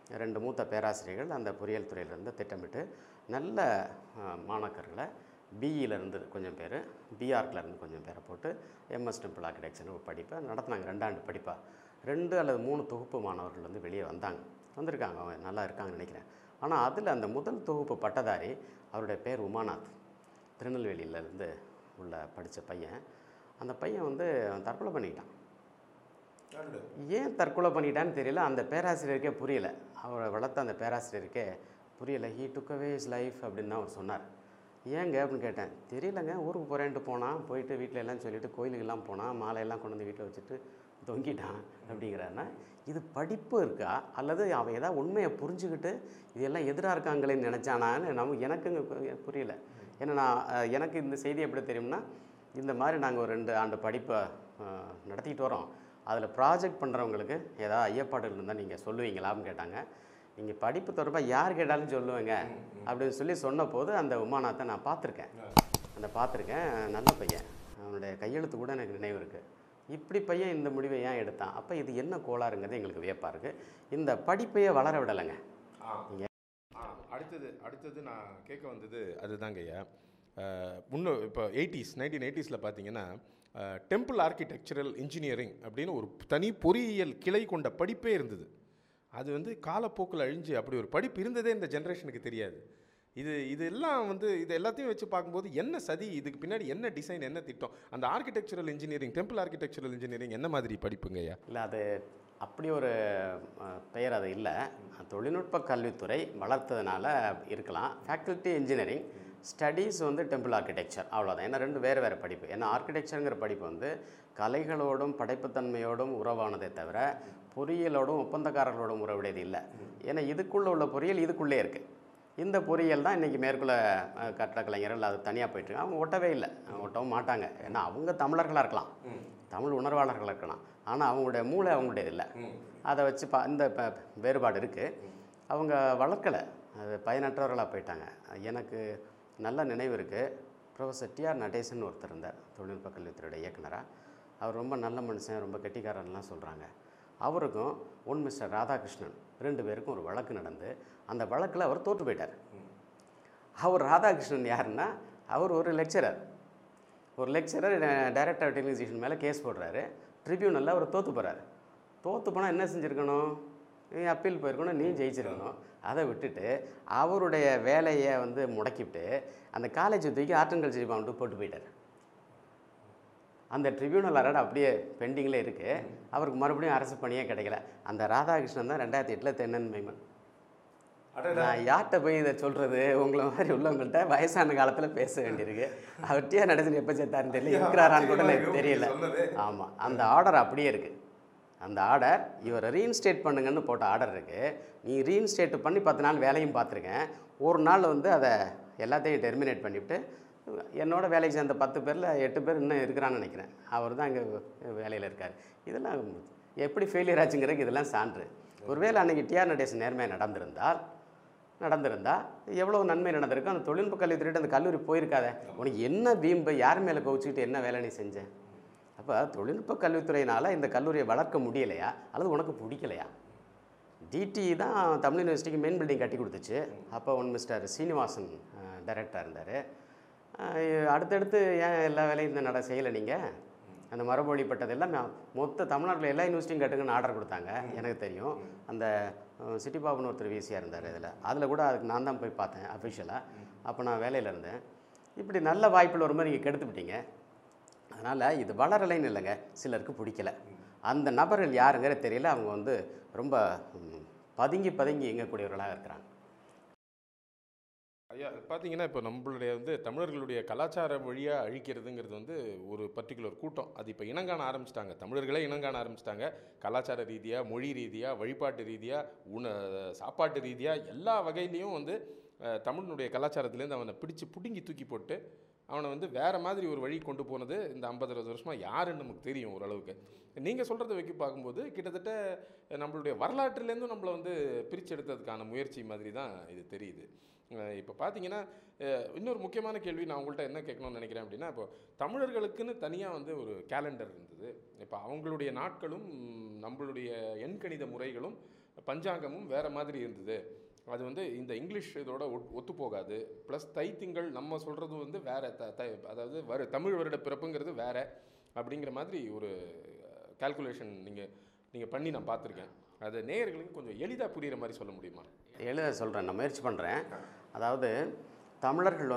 2 மூத்த பேராசிரியர்கள் அந்த பொறியியல் துறையிலேருந்து திட்டமிட்டு நல்ல மாணாக்கர்களை பிஇலேருந்து கொஞ்சம் பேர், பிஆர்க்லேருந்து கொஞ்சம் பேரை போட்டு எம்எஸ் டெம்பிள் ஆர்கிடெக்சர்னு ஒரு படிப்பை நடத்தினாங்க. 2 ஆண்டு படிப்பாக 2 அல்லது 3 தொகுப்பு மாணவர்கள் வந்து வெளியே வந்திருக்காங்க. அவங்க நல்லா இருக்காங்கன்னு நினைக்கிறேன். ஆனால் அதில் அந்த முதல் தொகுப்பு பட்டதாரி, அவருடைய பேர் உமாநாத், திருநெல்வேலியிலேருந்து உள்ள படித்த பையன். அந்த பையன் வந்து தற்கொலை பண்ணிக்கிட்டான். ஏன் தற்கொலை பண்ணிட்டான்னு தெரியல. அந்த பேராசிரியருக்கே புரியல. அவரை வளர்த்த அந்த பேராசிரியருக்கே புரியலை. He took away his life அப்படின்னு தான் அவர் சொன்னார். ஏங்க அப்படின்னு கேட்டேன். தெரியலங்க, ஊருக்கு போகிறேன்ட்டு போயிட்டு வீட்டில் எல்லாம் சொல்லிவிட்டு கோயிலுக்கெல்லாம் போனான், மாலையெல்லாம் கொண்டு வந்து வீட்டில் வச்சுட்டு தொங்கிட்டான் அப்படிங்கிறாருன்னா இது படிப்பு இருக்கா அல்லது அவன் ஏதாவது உண்மையை புரிஞ்சுக்கிட்டு இதெல்லாம் எதிராக இருக்காங்களேன்னு நினச்சானான்னு எனக்குங்க புரியல. ஏன்னா எனக்கு இந்த செய்தி எப்படி தெரியும்னா, இந்த மாதிரி நாங்கள் ஒரு 2 ஆண்டு படிப்பை நடத்திக்கிட்டு வரோம். அதில் ப்ராஜெக்ட் பண்ணுறவங்களுக்கு ஏதாவது ஐயப்பாடுகள் இருந்தால் நீங்கள் சொல்லுவீங்களான்னு கேட்டாங்க. நீங்கள் படிப்பு தொடர்பாக யார் கேட்டாலும் சொல்லுவேங்க அப்படின்னு சொன்ன போது அந்த உமாநாத்தை நான் பார்த்துருக்கேன். நல்ல பையன், அவனுடைய கையெழுத்து கூட எனக்கு நினைவு இருக்குது. இப்படி பையன் இந்த முடிவை ஏன் எடுத்தான்? அப்போ இது என்ன கோளாறுங்கிறது எங்களுக்கு வியப்பாக இருக்குது. இந்த படிப்பையே வளர விடலைங்க. அடுத்தது நான் கேட்க வந்தது அதுதாங்க ஐயா. இப்போ 1980s பார்த்தீங்கன்னா டெம்பிள் ஆர்கிடெக்சரல் இன்ஜினியரிங் அப்படின்னு ஒரு தனி பொறியியல் கிளை கொண்ட படிப்பே இருந்தது. அது வந்து காலப்போக்கில் அழிஞ்சு அப்படி ஒரு படிப்பு இருந்ததே இந்த ஜென்ரேஷனுக்கு தெரியாது. இதெல்லாம் வந்து இது எல்லாத்தையும் வச்சு பார்க்கும்போது என்ன சதி, இதுக்கு பின்னாடி என்ன டிசைன், என்ன திட்டம்? அந்த architectural engineering, temple architectural engineering என்ன மாதிரி படிப்புங்க ஐயா? இல்லை, அது அப்படி ஒரு பெயர் அது இல்லை. தொழில்நுட்ப கல்வித்துறை வளர்த்ததுனால இருக்கலாம். ஃபேக்கல்ட்டி இன்ஜினியரிங் ஸ்டடீஸ் வந்து டெம்பிள் ஆர்கிடெக்சர், அவ்வளோதான். ஏன்னா 2 வேறு படிப்பு. ஏன்னா ஆர்கிடெக்சருங்கிற படிப்பு வந்து கலைகளோடும் படைப்புத்தன்மையோடும் உறவானதை தவிர பொறியியலோடும் ஒப்பந்தக்காரர்களோடும் உறவுடையது இல்லை. ஏன்னா இதுக்குள்ளே உள்ள பொறியியல் இதுக்குள்ளே இருக்குது. இந்த பொறியியல் தான் இன்றைக்கி மேற்குள்ள கட்டட கலைஞர்கள் அது தனியாக போயிட்டுருக்காங்க. அவங்க ஒட்டவே இல்லை, ஒட்டவும் மாட்டாங்க. ஏன்னா அவங்க தமிழர்களாக இருக்கலாம், தமிழ் உணர்வாளர்களாக இருக்கலாம், ஆனால் அவங்களுடைய மூளை அவங்களுடையது இல்லை. அதை வச்சு இந்த வேறுபாடு இருக்குது. அவங்க வளர்க்கலை, அது பயனற்றவர்களாக போயிட்டாங்க. எனக்கு நல்ல நினைவு இருக்குது. ப்ரொஃபஸர் டிஆர் நடேசன் ஒருத்தர் இருந்தார், தொழில்நுட்ப கல்வித்துறையுடைய இயக்குனராக. அவர் ரொம்ப நல்ல மனுஷன், ரொம்ப கெட்டிக்காரன்லாம் சொல்கிறாங்க. அவருக்கும் மிஸ்டர் ராதாகிருஷ்ணன் 2 பேருக்கும் ஒரு வழக்கு நடந்து அந்த வழக்கில் அவர் தோற்று போயிட்டார். அவர் ராதாகிருஷ்ணன் யாருன்னா, அவர் ஒரு லெக்சரர் டைரக்டர் ஆஃப் டெலிவிஷன் மேலே கேஸ் போடுறாரு. ட்ரிபியூனலில் அவர் தோற்று போகிறார். தோற்று போனால் என்ன செஞ்சுருக்கணும்? நீ அப்பீல் போயிருக்கணும், நீ ஜெயிச்சிருக்கணும். அதை விட்டுட்டு அவருடைய வேலையை முடக்கிவிட்டு அந்த காலேஜ் தூக்கி ஆர்ட் அண்ட் கல்ச்சர் டிபார்ட்மெண்ட்டு போட்டு போயிட்டார். அந்த ட்ரிபியூனல் அராட் அப்படியே பெண்டிங்கில் இருக்குது. அவருக்கு மறுபடியும் அரசு பணியே கிடைக்கல. அந்த ராதாகிருஷ்ணன் தான் 2008 தென்னன் மைமன். நான் யார்கிட்ட போய் இதை சொல்கிறது? உங்களை மாதிரி உள்ளவங்கள்ட்ட வயசான காலத்தில் பேச வேண்டியிருக்கு. அவர் டிஆர் நடேசன் எப்போ சேர்த்தாருன்னு தெரியல, இருக்கிறாரான்னு கூட எனக்கு தெரியல. ஆமாம், அந்த ஆர்டர் அப்படியே இருக்குது. அந்த ஆர்டர் இவரை ரீஇன்ஸ்டேட் பண்ணுங்கன்னு போட்ட ஆர்டர் இருக்குது. நீ ரீஇன்ஸ்டேட் பண்ணி 10 நாள் வேலையும் பார்த்துருக்கேன். ஒரு நாள் அதை எல்லாத்தையும் டெர்மினேட் பண்ணிவிட்டு என்னோட வேலைக்கு சேர்ந்த 10 பேரில் 8 பேர் இன்னும் இருக்கிறான்னு நினைக்கிறேன். அவர் தான் இங்கே வேலையில் இருக்கார். இதெல்லாம் எப்படி ஃபெயிலியர் ஆச்சுங்கிறதுக்கு இதெல்லாம் சான்று. ஒருவேளை அன்றைக்கி டிஆர் நடேசன் நேர்மையாக நடந்திருந்தா எவ்வளோ நன்மை நடந்திருக்கும். அந்த தொழில்நுட்ப கல்வித்துறையிட்டு அந்த கல்லூரி போயிருக்காத. உனக்கு என்ன வீம்பு, யார் மேலே கோவிச்சுக்கிட்டு என்ன வேலை நீ செஞ்ச? அப்போ தொழில்நுட்ப கல்வித்துறையினால் இந்த கல்லூரியை வளர்க்க முடியலையா அல்லது உனக்கு பிடிக்கலையா? டிடி தான் தமிழ் யூனிவர்சிட்டிக்கு மெயின் பில்டிங் கட்டி கொடுத்துச்சு. அப்போ மிஸ்டர் சீனிவாசன் டைரக்டராக இருந்தார். அடுத்தடுத்து ஏன் எல்லா வேலையும் செய்யலை? நீங்கள் அந்த மரபு வழிபட்டது எல்லாம் மொத்த தமிழ்நாட்டில் எல்லா யூனிவர்சிட்டியும் கட்டுங்கன்னு ஆர்டர் கொடுத்தாங்க. எனக்கு தெரியும். அந்த சிட்டி பாபுன்னு ஒருத்தர் விசியாக இருந்தார். அதில் கூட அதுக்கு நான் தான் போய் பார்த்தேன் அஃபிஷியலாக. அப்போ நான் வேலையில் இருந்தேன். இப்படி நல்ல வாய்ப்பில் வரும்போது நீங்கள் கெடுத்துவிட்டீங்க. அதனால் இது வளரலைன்னு இல்லைங்க, சிலருக்கு பிடிக்கல. அந்த நபர்கள் யாருங்கிற தெரியல. அவங்க ரொம்ப பதுங்கி இயங்கக்கூடியவர்களாக இருக்கிறாங்க. ஐயா, பார்த்தீங்கன்னா இப்போ நம்மளுடைய தமிழர்களுடைய கலாச்சார வழியாக அழிக்கிறதுங்கிறது ஒரு பர்டிகுலர் கூட்டம். அது இப்போ இனங்காண ஆரம்பிச்சிட்டாங்க, தமிழர்களே இனங்காண ஆரம்பிச்சிட்டாங்க. கலாச்சார ரீதியாக, மொழி ரீதியாக, வழிபாட்டு ரீதியாக, சாப்பாட்டு ரீதியாக எல்லா வகையிலையும் தமிழனுடைய கலாச்சாரத்துலேருந்து அவனை பிடுங்கி தூக்கி போட்டு அவனை வேறு மாதிரி ஒரு வழி கொண்டு போனது இந்த 50-60 வருஷமாக யாருன்னு நமக்கு தெரியும் ஓரளவுக்கு. நீங்கள் சொல்கிறத வைக்க பார்க்கும்போது கிட்டத்தட்ட நம்மளுடைய வரலாற்றுலேருந்தும் நம்மளை பிரித்து எடுத்ததுக்கான முயற்சி மாதிரி தான் இது தெரியுது. இப்போ பார்த்தீங்கன்னா இன்னொரு முக்கியமான கேள்வி நான் உங்கள்கிட்ட என்ன கேட்கணும்னு நினைக்கிறேன் அப்படின்னா, இப்போ தமிழர்களுக்குன்னு தனியாக ஒரு கேலண்டர் இருந்தது. இப்போ அவங்களுடைய நாட்களும் நம்மளுடைய எண்கணித முறைகளும் பஞ்சாங்கமும் வேறு மாதிரி இருந்தது. அது இந்த இங்கிலீஷ் இதோட ஒத்து போகாது. ப்ளஸ் தைத்திங்கள் நம்ம சொல்கிறது வேறு, அதாவது தமிழ் வருட பிறப்புங்கிறது வேறு அப்படிங்கிற மாதிரி ஒரு கால்குலேஷன் நீங்கள் பண்ணி நான் பார்த்துருக்கேன். அது நேயர்களுக்கு கொஞ்சம் எளிதாக புரிகிற மாதிரி சொல்ல முடியுமா? எளிதாக சொல்கிறேன், நான் முயற்சி பண்ணுறேன். அதாவது தமிழர்கள்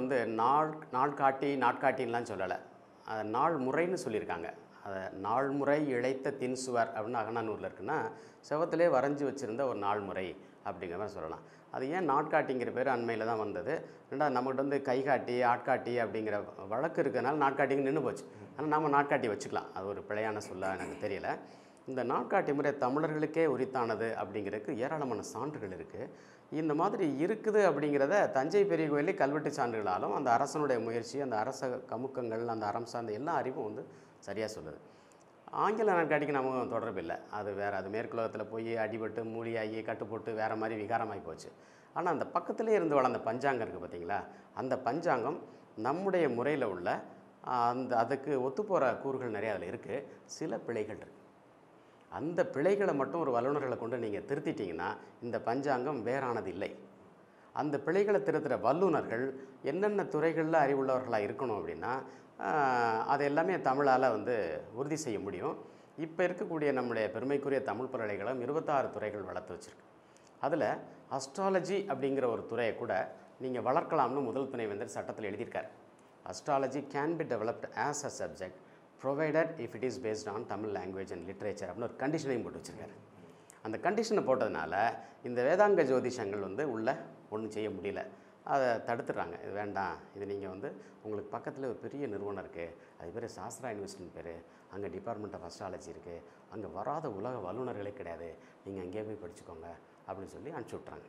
நாட்காட்டின்லாம் சொல்லலை, அதை நாள் முறைன்னு சொல்லியிருக்காங்க. அதை நாள்முறை இழைத்த தின்சுவர் அப்படின்னு அகநானூரில் இருக்குன்னா செவத்திலே வரைஞ்சி வச்சுருந்த ஒரு நாள்முறை அப்படிங்கிற மாதிரி சொல்லலாம். அது ஏன் நாட்காட்டிங்கிற பேர் அண்மையில் தான் வந்தது. ரெண்டாவது நம்மகிட்ட கைகாட்டி ஆட்காட்டி அப்படிங்கிற வழக்கு இருக்கிறதுனால நாட்காட்டிங்க நின்று போச்சு. ஆனால் நம்ம நாட்காட்டி வச்சுக்கலாம், அது ஒரு பிழையான சொல்ல எனக்கு தெரியல. இந்த நாட்காட்டி முறை தமிழர்களுக்கே உரித்தானது அப்படிங்கிறதுக்கு ஏராளமான சான்றுகள் இருக்குது. இந்த மாதிரி இருக்குது அப்படிங்கிறத தஞ்சை பெரிய கோயிலே கல்வெட்டு சான்றுகளாலும் அந்த அரசனுடைய முயற்சி, அந்த அரச கமுக்கங்கள், அந்த அறம் சார்ந்த எல்லா அறிவும் சரியாக சொல்லுது. ஆங்கில நாட்காட்டிக்கு நமக்கு தொடர்பு இல்லை, அது வேறு. அது மேற்குலகத்தில் போய் அடிபட்டு மூலியாகி கட்டுப்போட்டு வேறு மாதிரி விகாரமாகி போச்சு. ஆனால் அந்த பக்கத்துலேயே இருந்து வளர்ந்த பஞ்சாங்கம் இருக்குது பார்த்தீங்களா, அந்த பஞ்சாங்கம் நம்முடைய முறையில் உள்ள அதுக்கு ஒத்துப்போகிற கூறுகள் நிறையா அதில் இருக்குது. சில பிழைகள் இருக்குது. அந்த பிழைகளை மட்டும் ஒரு வல்லுநர்களை கொண்டு நீங்கள் திருத்திட்டிங்கன்னா இந்த பஞ்சாங்கம் வேறானது இல்லை. அந்த பிழைகளை திருத்துகிற வல்லுநர்கள் என்னென்ன துறைகளில் அறிவுள்ளவர்களாக இருக்கணும் அப்படின்னா அது எல்லாமே தமிழால் உறுதி செய்ய முடியும். இப்போ இருக்கக்கூடிய நம்முடைய பெருமைக்குரிய தமிழ் பல்கலைக்கழகம் 26 துறைகள் வளர்த்து வச்சுருக்கு. அதில் அஸ்ட்ராலஜி அப்படிங்கிற ஒரு துறையை கூட நீங்கள் வளர்க்கலாம்னு முதல் துணைவேந்தர் சட்டத்தில் எழுதியிருக்கார். Astrology can be developed as a subject provided if it is based on Tamil language and literature அப்படின்னு ஒரு கண்டிஷனையும் போட்டு வச்சுருக்காரு. அந்த கண்டிஷனை போட்டதுனால இந்த வேதாங்க ஜோதிஷங்கள் உள்ள ஒன்றும் செய்ய முடியல, அதை தடுத்துடுறாங்க. இது வேண்டாம், இது நீங்கள் உங்களுக்கு பக்கத்தில் ஒரு பெரிய நிறுவனம் இருக்குது, அது பேர் சாஸ்திரா யூனிவர்சிட்டின்னு பேர், அங்கே டிபார்ட்மெண்ட் ஆஃப் அஸ்ட்ராலஜி இருக்குது, அங்கே வராத உலக வல்லுநர்களே கிடையாது, நீங்கள் அங்கேயே போய் படிச்சுக்கோங்க அப்படின்னு சொல்லி அனுப்பிச்சி விட்றாங்க.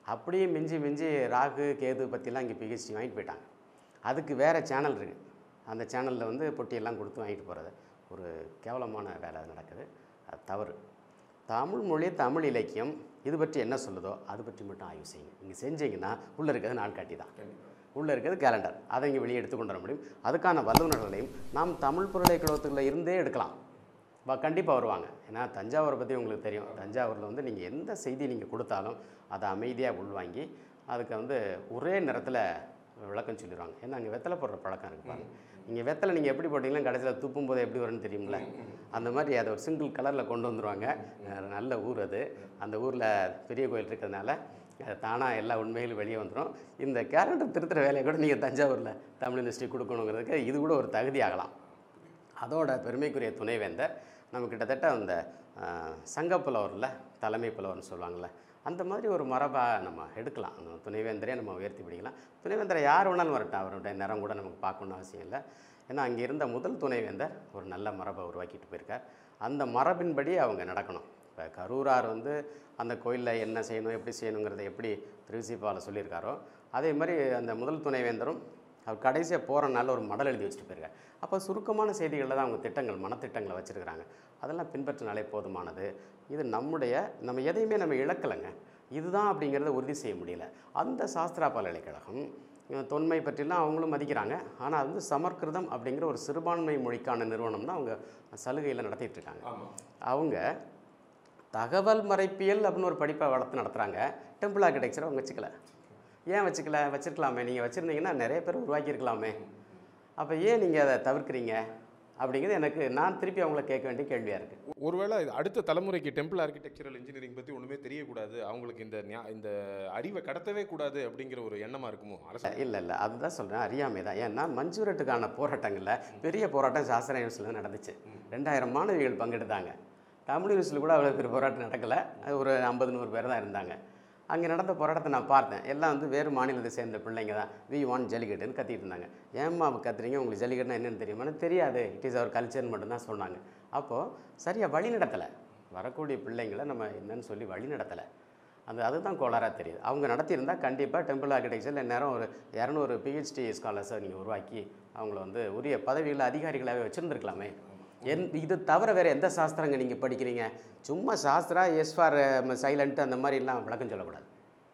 அப்படியே மிஞ்சி மிஞ்சி ராகு கேது பற்றிலாம் இங்கே பிஹெச்டி வாங்கிட்டு போயிட்டாங்க. அதுக்கு வேறு சேனல் இருக்குது. அந்த சேனலில் வந்து பொட்டியெல்லாம் கொடுத்து வாங்கிட்டு போகிறது ஒரு கேவலமான வேலை நடக்குது. அது தவறு. தமிழ் மொழி, தமிழ் இலக்கியம் இது பற்றி என்ன சொல்லுதோ அது பற்றி மட்டும் ஆய்வு செய்யுங்க. நீங்கள் செஞ்சீங்கன்னா உள்ளே இருக்கிறது நாள்காட்டி தான், உள்ளே இருக்கிறது கேலண்டர். அதை இங்கே வெளியே எடுத்து கொண்டு வர முடியும். அதுக்கான வல்லுநர்களையும் நாம் தமிழ் பல்கலைக்கழகத்தில் இருந்தே எடுக்கலாம். கண்டிப்பாக வருவாங்க. ஏன்னா தஞ்சாவூரை பற்றி உங்களுக்கு தெரியும். தஞ்சாவூரில் வந்து நீங்கள் எந்த செய்தி நீங்கள் கொடுத்தாலும் அதை அமைதியாக உள்வாங்கி அதுக்கு வந்து ஒரே நேரத்தில் விளக்கம் சொல்லிடுவாங்க. ஏன்னா அங்கே வெத்தலை போடுற பழக்கம் இருக்குது பாருங்க. நீங்கள் வெத்தலை நீங்கள் எப்படி போட்டிங்கன்னா கடைசியில் துப்பும் போது எப்படி வரும்னு தெரியுங்களா? அந்த மாதிரி அதை ஒரு சிங்கிள் கலரில் கொண்டு வந்துடுவாங்க. நல்ல ஊர் அது. அந்த ஊரில் பெரிய கோயில் இருக்கிறதுனால தானாக எல்லா உண்மைகளும் வெளியே வந்துடும். இந்த கேலண்டர் திருத்துற வேலையை கூட நீங்கள் தஞ்சாவூரில் தமிழ் யூனிவர்சிட்டி கொடுக்கணுங்கிறதுக்கு இது கூட ஒரு தகுதி ஆகலாம். அதோட பெருமைக்குரிய துணைவேந்தர் நம்ம கிட்டத்தட்ட அந்த சங்கப்புலவரில் தலைமை புலவர்னு சொல்லுவாங்கள்ல, அந்த மாதிரி ஒரு மரபாக நம்ம எடுக்கலாம். அந்த துணைவேந்தரே நம்ம உயர்த்தி பிடிக்கலாம். துணைவேந்தரை யார் வேணாலும் வரட்டும், அவருடைய நிறம் கூட நமக்கு பார்க்கணுன்னு அவசியம் இல்லை. ஏன்னா அங்கே இருந்த முதல் துணைவேந்தர் ஒரு நல்ல மரபை உருவாக்கிட்டு போயிருக்கார். அந்த மரபின்படி அவங்க நடக்கணும். இப்போ கரூரார் வந்து அந்த கோயிலில் என்ன செய்யணும், எப்படி செய்யணுங்கிறத எப்படி திருவிசிப்பாவில் சொல்லியிருக்காரோ, அதே மாதிரி அந்த முதல் துணைவேந்தரும் அவர் கடைசியாக போகிற நாளில் ஒரு மடல் எழுதி வச்சுட்டு போயிருக்கார். அப்போ சுருக்கமான செய்திகளில் தான் அவங்க திட்டங்கள், மனத்திட்டங்களை வச்சுருக்கிறாங்க. அதெல்லாம் பின்பற்றினாலே போதுமானது. இது நம்ம எதையுமே நம்ம இழக்கலைங்க. இதுதான் அப்படிங்கிறத உறுதி செய்ய முடியல. அந்த சாஸ்திரா பல்கலைக்கழகம் தொன்மை பற்றிலாம் அவங்களும் மதிக்கிறாங்க. ஆனால் அது வந்து சமஸ்கிருதம் அப்படிங்கிற ஒரு சிறுபான்மை மொழிக்கான நிறுவனம் தான் அவங்க சலுகையில் நடத்திட்டு இருக்காங்க. அவங்க தகவல் மறைப்பியல் அப்படின்னு ஒரு படிப்பை வளர்த்து நடத்துகிறாங்க. டெம்பிள் ஆர்கிடெக்சரை அவங்க வச்சுக்கல. ஏன் வச்சுருக்கலாமே? நீங்கள் வச்சுருந்தீங்கன்னா நிறைய பேர் உருவாக்கியிருக்கலாமே. அப்போ ஏன் நீங்கள் அதை தவிர்க்கிறீங்க அப்படிங்கிறது எனக்கு நான் திருப்பி அவங்கள கேட்க வேண்டிய கேள்வியாக இருக்குது. ஒருவேளை அடுத்த தலைமுறைக்கு டெம்பிள் ஆர்கிடெக்சரல் இன்ஜினியரிங் பற்றி ஒன்றுமே தெரியக்கூடாது, அவங்களுக்கு இந்த அறிவை கடத்தவே கூடாது அப்படிங்கிற ஒரு எண்ணமாக இருக்குமோ அரசு? இல்லை, அதுதான் சொல்கிறேன், அறியாமை தான். ஏன்னா மஞ்சுரட்டுக்கான போராட்டங்களில் பெரிய போராட்டம் சாஸ்திரா யூனிவர்சிட்டியில் நடந்துச்சு. 2000 மாணவிகள் பங்கெடுத்தாங்க. தமிழ் யூனிவர்சிட்டியில் கூட அவ்வளோ பெரிய போராட்டம் நடக்கலை. ஒரு 50-100 பேர் தான் இருந்தாங்க. அங்கே நடந்த போராட்டத்தை நான் பார்த்தேன். எல்லாம் வந்து வேறு மாநிலத்தை சேர்ந்த பிள்ளைங்க தான். வி வாண்ட் ஜல்லிக்கட்டுன்னு கத்திட்டு இருந்தாங்க. ஏம்மா கத்துறீங்க? உங்களுக்கு ஜல்லிக்கட்டுனா என்னென்னு தெரியுமான்னு? தெரியாது, இட் இஸ் அவர் கல்ச்சர்னு மட்டும்தான் சொன்னாங்க. அப்போது சரியாக வழி நடத்தலை. வரக்கூடிய பிள்ளைங்களை நம்ம என்னன்னு சொல்லி வழி நடத்தலை. அதுதான் கோளாறாக தெரியுது. அவங்க நடத்தியிருந்தால் கண்டிப்பாக டெம்பிள் ஆர்கிடெக்சரில் நேரம் ஒரு 200 PhD ஸ்காலர்ஸை நீங்கள் உருவாக்கி அவங்கள வந்து உரிய பதவிகளை அதிகாரிகளாகவே வச்சுருந்துருக்கலாமே. இது தவிர வேறு எந்த சாஸ்திரங்க நீங்கள் படிக்கிறீங்க? சும்மா சாஸ்திரா எஸ் ஃபார் சைலண்ட்டு அந்த மாதிரிலாம் விளக்கம் சொல்லக்கூடாது.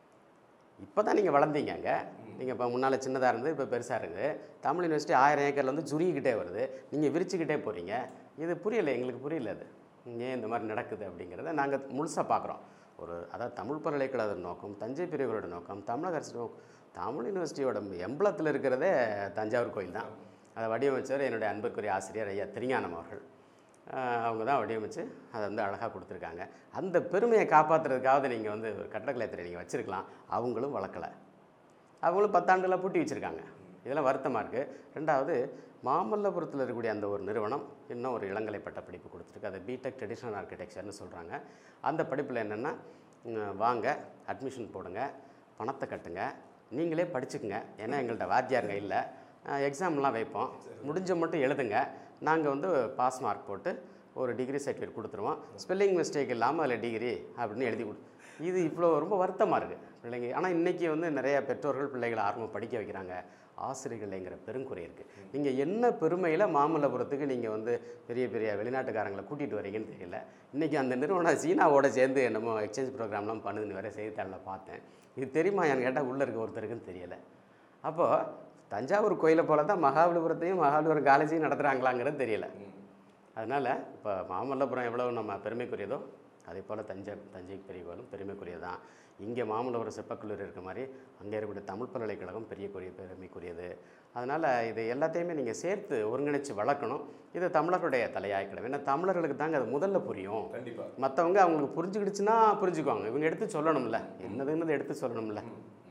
இப்போ தான் நீங்கள் வளர்ந்தீங்க. நீங்கள் இப்போ முன்னால் சின்னதாக இருந்து இப்போ பெருசாக இருக்குது. தமிழ் யூனிவர்சிட்டி 1000 ஏக்கரில் வந்து சுருங்கிக்கிட்டே வருது. நீங்கள் விரிச்சுக்கிட்டே போகிறீங்க. இது புரியலை, எங்களுக்கு புரியல. அது ஏன் இந்த மாதிரி நடக்குது அப்படிங்கிறத நாங்கள் முழுசாக பார்க்குறோம். அதாவது தமிழ் பல்கலைக்கழக நோக்கம், தஞ்சை பெரியவரோட நோக்கம், தமிழக அரசு நோக்கம். தமிழ் யூனிவர்சிட்டியோட எம்பளத்தில் இருக்கிறதே தஞ்சாவூர் கோயில் தான். அதை வடிவமைச்சவர் என்னுடைய அன்புக்குரிய ஆசிரியர் ஐயா திருஞானம் அவர்கள். அவங்க தான் வடிவமைச்சு அதை வந்து அழகாக கொடுத்துருக்காங்க. அந்த பெருமையை காப்பாற்றுறதுக்காவது நீங்கள் வந்து ஒரு கட்டடக்கலையத்தை நீங்கள் வச்சுருக்கலாம். அவங்களும் வளர்க்கலை. அவங்களும் 10 ஆண்டுகளாக பூட்டி வச்சுருக்காங்க. இதெல்லாம் வருத்தமாக இருக்குது. ரெண்டாவது, மாமல்லபுரத்தில் இருக்கக்கூடிய அந்த ஒரு நிறுவனம் இன்னும் ஒரு இளங்கலை பட்ட படிப்பு கொடுத்துருக்கு. அதை பிடெக் ட்ரெடிஷ்னல் ஆர்கிடெக்சர்னு சொல்கிறாங்க. அந்த படிப்பில் என்னென்னா, வாங்க அட்மிஷன் போடுங்க, பணத்தை கட்டுங்க, நீங்களே படிச்சுக்குங்க. ஏன்னா எங்கள்கிட்ட வாத்தியாருங்க இல்லை, எக்ஸாம்லாம் வைப்போம், முடிஞ்ச மட்டும் எழுதுங்க, நாங்கள் வந்து பாஸ் மார்க் போட்டு ஒரு டிகிரி சர்டிஃபிகேட் கொடுத்துருவோம், ஸ்பெல்லிங் மிஸ்டேக் இல்லாமல் அதில் டிகிரி அப்படின்னு எழுதி இது இவ்வளோ ரொம்ப வருத்தமாக இருக்குது பிள்ளைங்க. ஆனால் இன்றைக்கி வந்து நிறைய பெற்றோர்கள் பிள்ளைகளை ஆர்வம் படிக்க வைக்கிறாங்க. ஆசிரியர்களைங்கிற பெருங்குறை இருக்குது. நீங்கள் என்ன பெருமையில் மாமல்லபுரத்துக்கு நீங்கள் வந்து பெரிய பெரிய வெளிநாட்டுக்காரங்களை கூட்டிகிட்டு வரீங்கன்னு தெரியல. இன்றைக்கி அந்த நிறுவனம் சீனாவோட சேர்ந்து என்னமோ எக்ஸ்சேஞ்ச் ப்ரோக்ராம்லாம் பண்ணுதுன்னு வேறு செய்தித்தாளில் பார்த்தேன். இது தெரியுமா என் கேட்டால் உள்ளே இருக்க ஒருத்தருக்குன்னு தெரியலை. அப்போது தஞ்சாவூர் கோயிலை போல தான் மகாபலிபுரத்தையும் மகாபலிபுரம் காலேஜையும் நடத்துகிறாங்களாங்கிறது தெரியல. அதனால் இப்போ மாமல்லபுரம் எவ்வளோ நம்ம பெருமைக்குரியதோ அதே போல் தஞ்சை பெரிய கோயிலும் பெருமைக்குரியதான். இங்கே மாமல்லபுரம் சிற்பக்கல்லூரி இருக்க மாதிரி அங்கே இருக்கக்கூடிய தமிழ் பல்கலைக்கழகம் பெருமைக்குரியது. அதனால் இது எல்லாத்தையுமே நீங்கள் சேர்த்து ஒருங்கிணைச்சு வளர்க்கணும். இது தமிழர்களுடைய தலையாய்க்கிடும். ஏன்னா தமிழர்களுக்கு தாங்க அது முதல்ல புரியும். மற்றவங்க அவங்களுக்கு புரிஞ்சுக்கிடுச்சுன்னா புரிஞ்சுக்குவாங்க. இவங்க எடுத்து சொல்லணும்ல, என்னதுன்னு எடுத்து சொல்லணும்ல.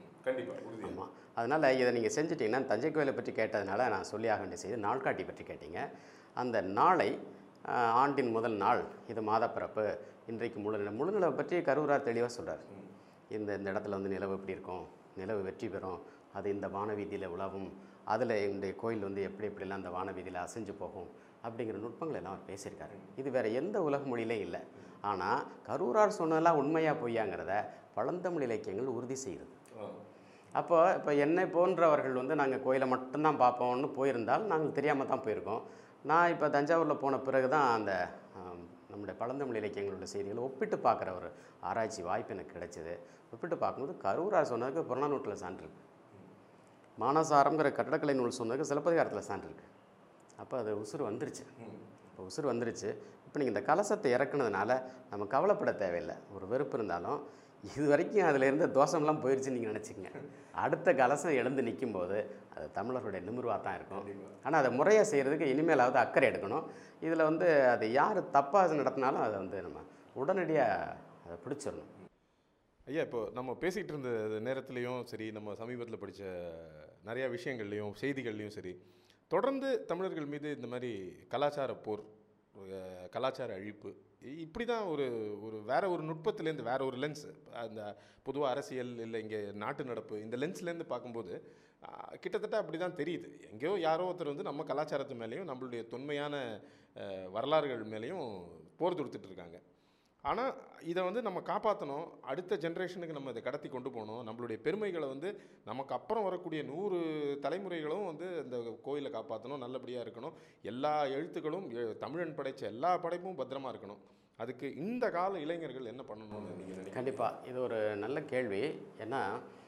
ஆமாம். அதனால் இதை நீங்கள் செஞ்சிட்டிங்கன்னா, தஞ்சை கோயிலை பற்றி கேட்டதுனால நான் சொல்லி ஆக வேண்டிய செய்தி நாள்காட்டி பற்றி கேட்டீங்க. அந்த நாளை ஆண்டின் முதல் நாள், இது மாதப்பிறப்பு, இன்றைக்கு முழுநிலவை பற்றி கரூரார் தெளிவாக சொல்கிறார். இந்த இடத்துல வந்து நிலவு எப்படி இருக்கும், நிலவு வெற்றி பெறும், அது இந்த வானவீதியில் உலவும், அதில் இந்த கோயில் வந்து எப்படிலாம் அந்த வானவீதியில் அசைஞ்சு போகும் அப்படிங்கிற நுட்பங்கள் எல்லாம் அவர் பேசியிருக்காரு. இது வேறு எந்த உலக மொழியிலே இல்லை. ஆனால் கரூரார் சொன்னதெல்லாம் உண்மையாக பொய்யாங்கிறத பழந்தமிழ் இலக்கியங்கள் உறுதி செய்கிறது. இப்போ என்னை போன்றவர்கள் வந்து நாங்கள் கோயிலை மட்டும்தான் பார்ப்போம்னு போயிருந்தால் நாங்கள் தெரியாமல் தான் போயிருக்கோம். நான் இப்போ தஞ்சாவூரில் போன பிறகு தான் அந்த நம்முடைய பழந்தமிழ் இலக்கியங்களோட செய்திகளை ஒப்பிட்டு பார்க்குற ஒரு ஆராய்ச்சி வாய்ப்பு எனக்கு கிடைச்சிது. ஒப்பிட்டு பார்க்கும்போது கரூரார் சொன்னதுக்கு புறநானூற்றில் சான்று இருக்குது, மானசாரம்ங்கிற கட்டடக்கலை நூல் சொன்னதுக்கு சிலப்பதிகாரத்தில் சான்று இருக்குது. அப்போ அது உசுறு வந்துருச்சு. இப்போ உசுறு வந்துருச்சு. இப்போ நீங்கள் இந்த கலசத்தை இறக்குனதுனால நம்ம கவலைப்பட தேவையில்லை. ஒரு வெறுப்பு இருந்தாலும் இது வரைக்கும் அதில் இருந்த தோஷம்லாம் போயிடுச்சுன்னு நீங்கள் நினச்சிக்கங்க. அடுத்த கலசம் எழுந்து நிற்கும்போது அது தமிழர்களுடைய நிமிர்வாக தான் இருக்கும். ஆனால் அதை முறையாக செய்கிறதுக்கு இனிமேலாவது அக்கறை எடுக்கணும். இதில் வந்து அது யார் தப்பாக நடத்தினாலும் அதை வந்து நம்ம உடனடியாக அதை பிடிச்சிடணும். ஐயா, இப்போ நம்ம பேசிகிட்டு இருந்த நேரத்துலையும் சரி, நம்ம சமீபத்தில் படித்த நிறையா விஷயங்கள்லையும் செய்திகள்லையும் சரி, தொடர்ந்து தமிழர்கள் மீது இந்த மாதிரி கலாச்சார போர், கலாச்சார அழிப்பு, இப்படி தான் ஒரு வேற ஒரு நுட்பத்துலேருந்து, வேற ஒரு லென்ஸ், அந்த பொதுவாக அரசியல் இல்லை இங்கே நாட்டு நடப்பு, இந்த லென்ஸ்லேருந்து பார்க்கும்போது கிட்டத்தட்ட அப்படி தான் தெரியுது. எங்கேயோ யாரோ ஒருத்தர் வந்து நம்ம கலாச்சாரத்து மேலேயும் நம்மளுடைய தொன்மையான வரலாறுகள் மேலேயும் போர் தொடுத்துட்டு இருக்காங்க. ஆனால் இதை வந்து நம்ம காப்பாற்றணும், அடுத்த ஜென்ரேஷனுக்கு நம்ம இதை கடத்தி கொண்டு போகணும். நம்மளுடைய பெருமைகளை வந்து நமக்கு அப்புறம் வரக்கூடிய 100 தலைமுறைகளும் வந்து இந்த கோயிலை காப்பாற்றணும், நல்லபடியாக இருக்கணும். எல்லா எழுத்துக்களும் தமிழன் படைத்த எல்லா படைப்பும் பத்திரமா இருக்கணும். அதுக்கு இந்த கால இளைஞர்கள் என்ன பண்ணணும்னு நீங்கள் நினைக்கிறீங்க? கண்டிப்பாக இது ஒரு நல்ல கேள்வி. ஏன்னா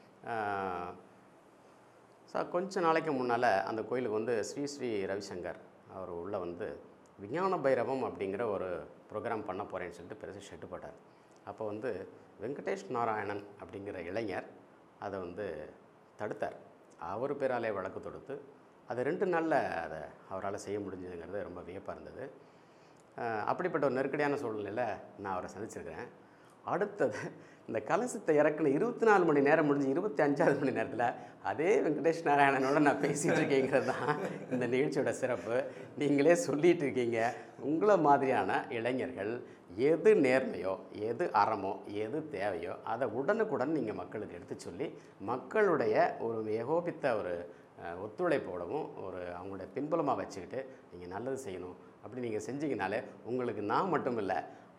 கொஞ்ச நாளைக்கு முன்னால் அந்த கோயிலுக்கு வந்து ஸ்ரீ ரவிசங்கர் அவர் உள்ளே வந்து விஞ்ஞான பைரவம் அப்படிங்கிற ஒரு ப்ரோக்ராம் பண்ண போகிறேன்னு சொல்லிட்டு பெருசாக ஷெட்டு போட்டார். அப்போ வந்து வெங்கடேஷ் நாராயணன் அப்படிங்கிற இளைஞர் அதை வந்து தடுத்தார். அவர் பேராலே வழக்கு தொடுத்து அது 2 நாளில் அதை அவரால் செய்ய முடிஞ்சதுங்கிறது ரொம்ப வியப்பாக இருந்தது. அப்படிப்பட்ட ஒரு நெருக்கடியான சூழ்நிலையில் நான் அவரை சந்திச்சிருக்கிறேன். அடுத்தது இந்த கலசத்தை இறக்குன 24 மணி நேரம் முடிஞ்சு 25வது மணி நேரத்தில் அதே வெங்கடேஷ் நாராயணனோட நான் பேசிகிட்டு இருக்கேங்கிறது தான் இந்த நிகழ்ச்சியோட சிறப்பு. நீங்களே சொல்லிகிட்டு இருக்கீங்க, உங்களை மாதிரியான இளைஞர்கள் எது நேர்மையோ, எது அறமோ, எது தேவையோ அதை உடனுக்குடன் நீங்கள் மக்களுக்கு எடுத்து சொல்லி மக்களுடைய ஒரு ஏகோபித்த ஒரு ஒத்துழைப்போடவும் ஒரு அவங்களுடைய பின்புலமாக வச்சுக்கிட்டு நீங்கள் நல்லது செய்யணும். அப்படி நீங்கள் செஞ்சீங்கனாலே உங்களுக்கு நான் மட்டும் இல்லை,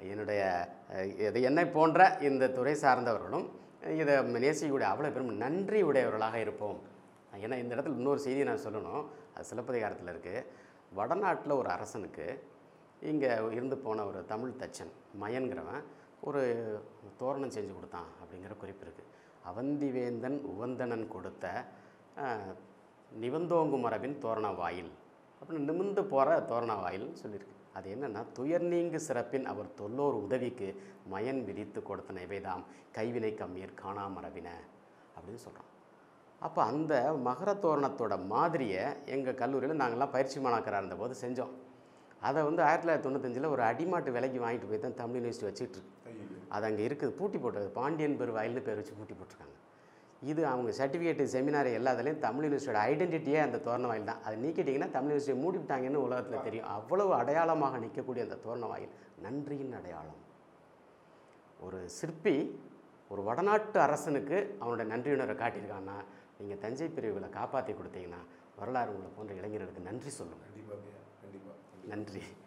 என்னை போன்ற இந்த துறை சார்ந்தவர்களும் இதை நேசிக்கக்கூடிய அவ்வளோ பேரும் நன்றி உடையவர்களாக இருப்போம். ஏன்னா இந்த இடத்துல இன்னொரு செய்தியை நான் சொல்லணும், அது சிலப்பதிகாரத்தில் இருக்குது. வடநாட்டில் ஒரு அரசனுக்கு இங்கே இருந்து போன ஒரு தமிழ் தச்சன் மயன்கிறவன் ஒரு தோரணம் செஞ்சு கொடுத்தான் அப்படிங்கிற குறிப்பு இருக்குது. அவந்திவேந்தன் உவந்தனன் கொடுத்த நிவந்தோங்கு மரபின் தோரண வாயில் அப்படின்னு நிமிர்ந்து போகிற தோரண வாயில்னு சொல்லியிருக்கு. அது என்னென்னா, துயர் நீங்கு சிறப்பின் அவர் தொல்லோர் உதவிக்கு மயன் விதித்து கொடுத்த நைவேதாம் கைவினை கம்மியர் காணா மரபின அப்படின்னு சொல்கிறோம். அப்போ அந்த மகர தோரணத்தோட மாதிரியை எங்கள் கல்லூரியில் நாங்கள்லாம் பயிற்சி மாணாக்கராக இருந்தபோது செஞ்சோம். அதை வந்து 1995 ஒரு அடிமாட்டு விலைக்கு வாங்கிட்டு போய் தான் தமிழ் யூனிவர்சிட்டி வச்சுட்ருக்கு. அது அங்கே இருக்குது, பூட்டி போட்டது, பாண்டியன் பெருவாயில்னு பேர் வச்சு பூட்டி போட்டிருக்காங்க. இது அவங்க சர்டிஃபிகேட்டு செமினார் எல்லாத்துலேயும் தமிழ் யூனிவர்சிட்டியோட ஐடென்டிட்டியே அந்த தோரண வாயில் தான். அதை நீக்கிட்டிங்கன்னா தமிழ் யூனிவர்சிட்டி மூடிவிட்டாங்கன்னு உலகத்தில் தெரியும். அவ்வளவு அடையாளமாக நிற்கக்கூடிய அந்த தோரண வாயில் நன்றியின் அடையாளம். ஒரு சிற்பி ஒரு வடநாட்டு அரசனுக்கு அவனோட நன்றியுணரை காட்டியிருக்கான்னா, நீங்கள் தஞ்சை பிரிவுகளை காப்பாற்றி கொடுத்தீங்கன்னா வரலாறு உங்களை போன்ற இளைஞர்களுக்கு நன்றி சொல்லுங்கள். நன்றி.